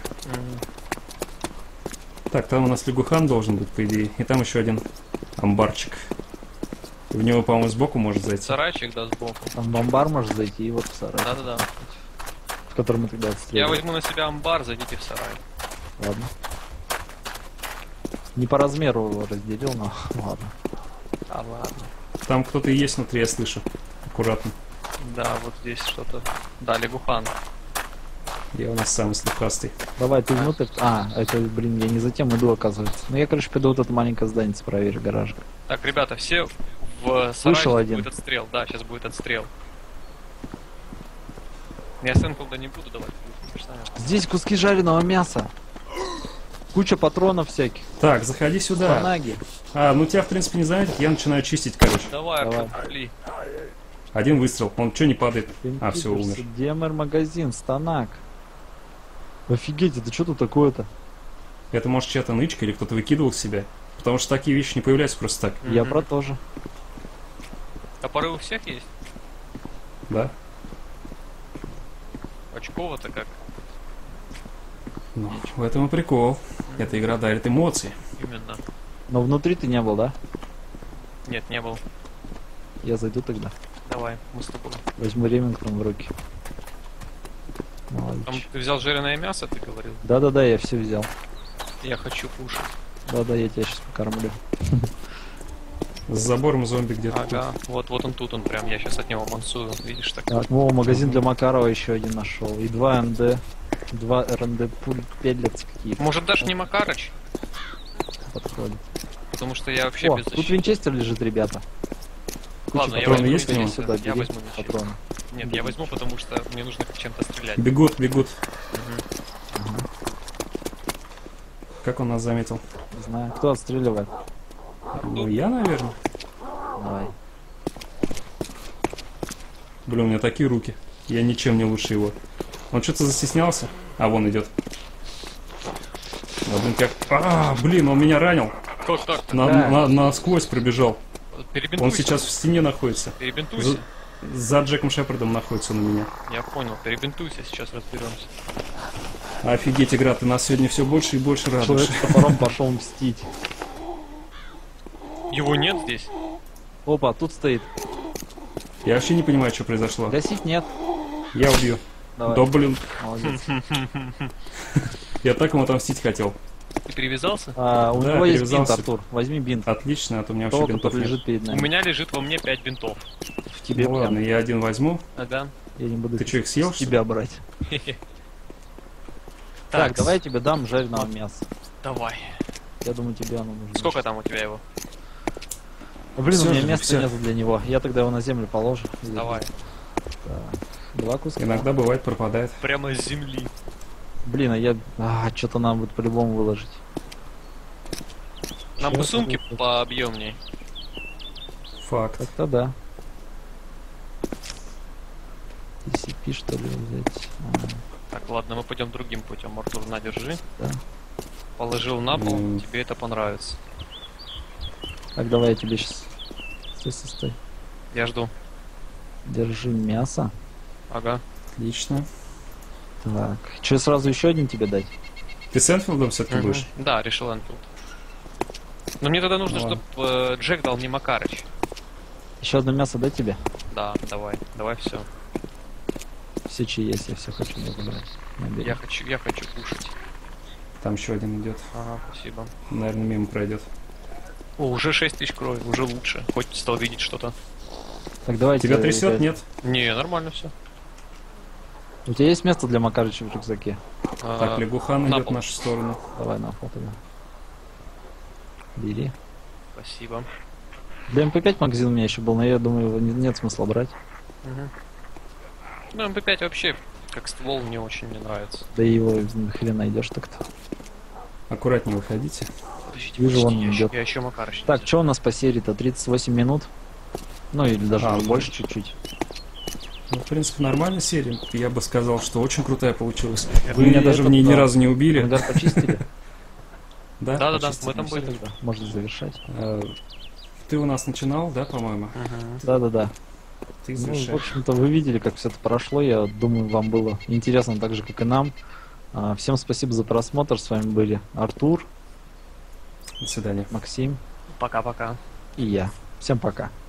[SPEAKER 2] Так, там у нас лягухан должен быть, по идее. И там еще один амбарчик. В него, по-моему, сбоку может зайти.
[SPEAKER 3] Сарайчик, да, сбоку.
[SPEAKER 1] Там в амбар можешь зайти и вот в сарай,
[SPEAKER 3] Да-да-да.
[SPEAKER 1] в который мы тогда
[SPEAKER 3] Я
[SPEAKER 1] отстреливали.
[SPEAKER 3] возьму на себя амбар, зайдите в сарай.
[SPEAKER 1] Ладно. Не по размеру его разделил, но ладно.
[SPEAKER 3] А ладно.
[SPEAKER 2] Там кто-то и есть внутри, я слышу. Аккуратно.
[SPEAKER 3] Да, вот здесь что-то. Да, лягухан.
[SPEAKER 2] Я у нас самый слухастый.
[SPEAKER 1] Давай, ты внутрь. А, это, блин, я не за тем иду, оказывается. Ну я, короче, пойду вот это маленькое здание проверю, гаражик.
[SPEAKER 3] Так, ребята, все в
[SPEAKER 1] Слышал
[SPEAKER 3] сарае
[SPEAKER 1] один.
[SPEAKER 3] будет отстрел. Да, сейчас будет отстрел. Я Сэнфилда не буду давать. вы сами.
[SPEAKER 1] Здесь куски жареного мяса. Куча патронов всяких.
[SPEAKER 2] Так, заходи сюда.
[SPEAKER 1] Панаги.
[SPEAKER 2] А, ну тебя, в принципе, не заметят, я начинаю чистить, короче.
[SPEAKER 3] Давай,
[SPEAKER 1] Давай.
[SPEAKER 3] Артур, пошли.
[SPEAKER 2] Один выстрел, он что не падает? А, все, умер.
[SPEAKER 1] Демер магазин, станак. Офигеть, это что тут такое-то?
[SPEAKER 2] Это может чья-то нычка или кто-то выкидывал себя. Потому что такие вещи не появляются просто так.
[SPEAKER 1] Я
[SPEAKER 3] Мгм.
[SPEAKER 1] про то же.
[SPEAKER 3] Топоры у всех есть?
[SPEAKER 2] Да?
[SPEAKER 3] Очково-то как?
[SPEAKER 2] Ну, в этом и прикол. Эта игра дарит эмоции.
[SPEAKER 3] Именно.
[SPEAKER 1] Но внутри ты не был, да?
[SPEAKER 3] Нет, не был.
[SPEAKER 1] Я зайду тогда.
[SPEAKER 3] Давай, мы с тобой.
[SPEAKER 1] Возьму Ремингтон в руки.
[SPEAKER 3] Там
[SPEAKER 1] Молодец.
[SPEAKER 3] ты взял жареное мясо, ты говорил?
[SPEAKER 1] Да-да-да, я все взял.
[SPEAKER 3] Я хочу кушать.
[SPEAKER 1] Да-да, я тебя сейчас покормлю.
[SPEAKER 2] С забором зомби где-то
[SPEAKER 3] Ага, вот, вот он тут, он прям, я сейчас от него мансую, видишь так?
[SPEAKER 1] Так, о, магазин для Макарова еще один нашел. И два МД. Два РНД пуль пеллетс какие-то.
[SPEAKER 3] Может даже не Макарыч,
[SPEAKER 1] Подходит.
[SPEAKER 3] потому что я вообще
[SPEAKER 1] О,
[SPEAKER 3] без
[SPEAKER 1] тут
[SPEAKER 3] защиты.
[SPEAKER 1] винчестер лежит, ребята. Куча
[SPEAKER 3] Ладно, я
[SPEAKER 2] патронов
[SPEAKER 3] возьму
[SPEAKER 2] есть у него?
[SPEAKER 3] винчестер.
[SPEAKER 1] Сюда,
[SPEAKER 3] Я
[SPEAKER 1] бери
[SPEAKER 3] возьму винчестер.
[SPEAKER 1] патроны.
[SPEAKER 3] Нет, я возьму, потому что мне нужно как чем-то стрелять.
[SPEAKER 2] Бегут, бегут.
[SPEAKER 3] Мгм.
[SPEAKER 2] Как он нас заметил?
[SPEAKER 1] Не знаю, кто отстреливает?
[SPEAKER 2] Ну, я, наверное.
[SPEAKER 1] Давай.
[SPEAKER 2] Блин, у меня такие руки. Я ничем не лучше его. Он что-то застеснялся? А, вон идет. Да, блин, как... А, блин, он меня ранил.
[SPEAKER 3] Как так-то?
[SPEAKER 2] На,
[SPEAKER 1] Да.
[SPEAKER 2] на- насквозь пробежал.
[SPEAKER 3] Перебинтуйся.
[SPEAKER 2] Он сейчас в стене находится.
[SPEAKER 3] Перебинтуйся.
[SPEAKER 2] За- за Джеком Шепардом находится на меня.
[SPEAKER 3] Я понял, перебинтуйся, сейчас разберемся.
[SPEAKER 2] Офигеть, игра, ты нас сегодня все больше и больше радуешь.
[SPEAKER 1] Человек с топором пошел мстить.
[SPEAKER 3] Его нет здесь?
[SPEAKER 1] Опа, тут стоит.
[SPEAKER 2] Я вообще не понимаю, что произошло.
[SPEAKER 1] Гасить нет.
[SPEAKER 2] Я убью.
[SPEAKER 1] Давай.
[SPEAKER 2] Да блин,
[SPEAKER 1] Молодец.
[SPEAKER 2] я так ему отомстить хотел.
[SPEAKER 3] Ты перевязался?
[SPEAKER 1] А, у
[SPEAKER 2] Да,
[SPEAKER 1] него есть бинт,
[SPEAKER 2] перевязался.
[SPEAKER 1] Артур. Возьми бинт.
[SPEAKER 2] Отлично, а то у меня вообще
[SPEAKER 1] Того,
[SPEAKER 2] бинтов
[SPEAKER 1] который
[SPEAKER 2] нет.
[SPEAKER 1] лежит перед
[SPEAKER 3] У
[SPEAKER 1] нами.
[SPEAKER 3] меня лежит во мне пять бинтов.
[SPEAKER 1] В тебе
[SPEAKER 2] Ну
[SPEAKER 1] прям.
[SPEAKER 2] ладно, я один возьму.
[SPEAKER 3] Ага.
[SPEAKER 1] Я не буду
[SPEAKER 2] Ты что, их съел,
[SPEAKER 1] с
[SPEAKER 2] что ли?
[SPEAKER 1] тебя брать. Так,
[SPEAKER 3] Так,
[SPEAKER 1] давай я тебе дам жареного мяса.
[SPEAKER 3] давай.
[SPEAKER 1] Я думаю, тебе оно нужно.
[SPEAKER 3] Сколько там у тебя его?
[SPEAKER 1] Блин,
[SPEAKER 2] Всё
[SPEAKER 1] у меня
[SPEAKER 2] же,
[SPEAKER 1] места
[SPEAKER 2] всё.
[SPEAKER 1] нету для него. Я тогда его на землю положу.
[SPEAKER 3] Давай.
[SPEAKER 1] Так. Два куска.
[SPEAKER 2] Иногда бывает пропадает.
[SPEAKER 3] Прямо с земли.
[SPEAKER 1] Блин, а я... А, что-то нам будет по-любому выложить.
[SPEAKER 3] Нам бы
[SPEAKER 1] Чё
[SPEAKER 3] сумки
[SPEAKER 1] это?
[SPEAKER 3] пообъемней.
[SPEAKER 2] Факт.
[SPEAKER 1] Так-то да. ти си пи что ли взять? А,
[SPEAKER 3] Так, ладно, мы пойдем другим путем. Артур, на, держи.
[SPEAKER 1] да.
[SPEAKER 3] Положил на пол,
[SPEAKER 2] М.
[SPEAKER 3] тебе это понравится.
[SPEAKER 1] Так, давай я тебе сейчас... Стой, стой, стой.
[SPEAKER 3] Я жду.
[SPEAKER 1] Держи мясо.
[SPEAKER 3] Ага.
[SPEAKER 2] Отлично.
[SPEAKER 1] Так. Че, сразу еще один тебе дать?
[SPEAKER 2] Ты с Энфилдом все-таки
[SPEAKER 3] Мгм.
[SPEAKER 2] будешь?
[SPEAKER 3] Да, решил Энфилд. Но мне тогда нужно,
[SPEAKER 2] Ладно.
[SPEAKER 3] чтобы Джек дал мне Макарыч.
[SPEAKER 1] Еще одно мясо дать тебе?
[SPEAKER 3] Да, давай, давай все.
[SPEAKER 1] Все чьи есть, я все хочу забрать. Набери.
[SPEAKER 3] Я хочу, я хочу кушать.
[SPEAKER 2] Там еще один идет.
[SPEAKER 3] Ага, спасибо.
[SPEAKER 2] Наверное, мимо пройдет.
[SPEAKER 3] О, уже шесть тысяч крови, уже лучше. Хоть стал видеть что-то.
[SPEAKER 1] Так, давайте...
[SPEAKER 2] Тебя трясет,
[SPEAKER 1] ребят,
[SPEAKER 2] нет?
[SPEAKER 3] Не, нормально все.
[SPEAKER 1] У тебя есть место для Макарыча в рюкзаке?
[SPEAKER 2] Так, Лягухан
[SPEAKER 3] на
[SPEAKER 2] идет в
[SPEAKER 3] пол.
[SPEAKER 2] нашу сторону.
[SPEAKER 1] Давай на фото. Бери.
[SPEAKER 3] Спасибо.
[SPEAKER 1] Для эм пэ пять магазин у меня еще был, но я думаю, его не- нет смысла брать.
[SPEAKER 3] Мгм. Ну, эм пэ пять вообще, как ствол, мне очень не нравится.
[SPEAKER 1] Да и его хрен найдешь так-то.
[SPEAKER 2] Аккуратнее выходите.
[SPEAKER 3] Подождите,
[SPEAKER 1] Вижу,
[SPEAKER 3] подождите,
[SPEAKER 1] он
[SPEAKER 3] я, еще,
[SPEAKER 1] идет.
[SPEAKER 3] я еще Макарыч не
[SPEAKER 1] Так,
[SPEAKER 3] взял.
[SPEAKER 1] что у нас по серии-то? тридцать восемь минут? Ну или даже
[SPEAKER 2] А,
[SPEAKER 1] уже
[SPEAKER 2] ну,
[SPEAKER 1] больше чуть-чуть.
[SPEAKER 2] Ну, в принципе, нормальная серия. Я бы сказал, что очень крутая получилась.
[SPEAKER 3] Я
[SPEAKER 2] Вы
[SPEAKER 1] бы
[SPEAKER 2] меня
[SPEAKER 1] и
[SPEAKER 2] даже в
[SPEAKER 1] этот,
[SPEAKER 2] ней ни
[SPEAKER 1] да.
[SPEAKER 2] разу не убили.
[SPEAKER 1] Ангар почистили?
[SPEAKER 2] Да,
[SPEAKER 3] Да-да-да,
[SPEAKER 2] почистили.
[SPEAKER 3] мы там
[SPEAKER 1] Всё
[SPEAKER 3] были.
[SPEAKER 1] тогда, можно завершать.
[SPEAKER 2] Э, Ты у нас начинал, да, по-моему?
[SPEAKER 3] Мгм.
[SPEAKER 1] Да-да-да.
[SPEAKER 2] Ты
[SPEAKER 1] Ну, в
[SPEAKER 2] завершаешь.
[SPEAKER 1] общем-то, вы видели, как все это прошло. Я думаю, вам было интересно так же, как и нам. А, Всем спасибо за просмотр. С вами были Артур,
[SPEAKER 2] До свидания.
[SPEAKER 1] Максим
[SPEAKER 3] Пока-пока.
[SPEAKER 1] и я. Всем пока.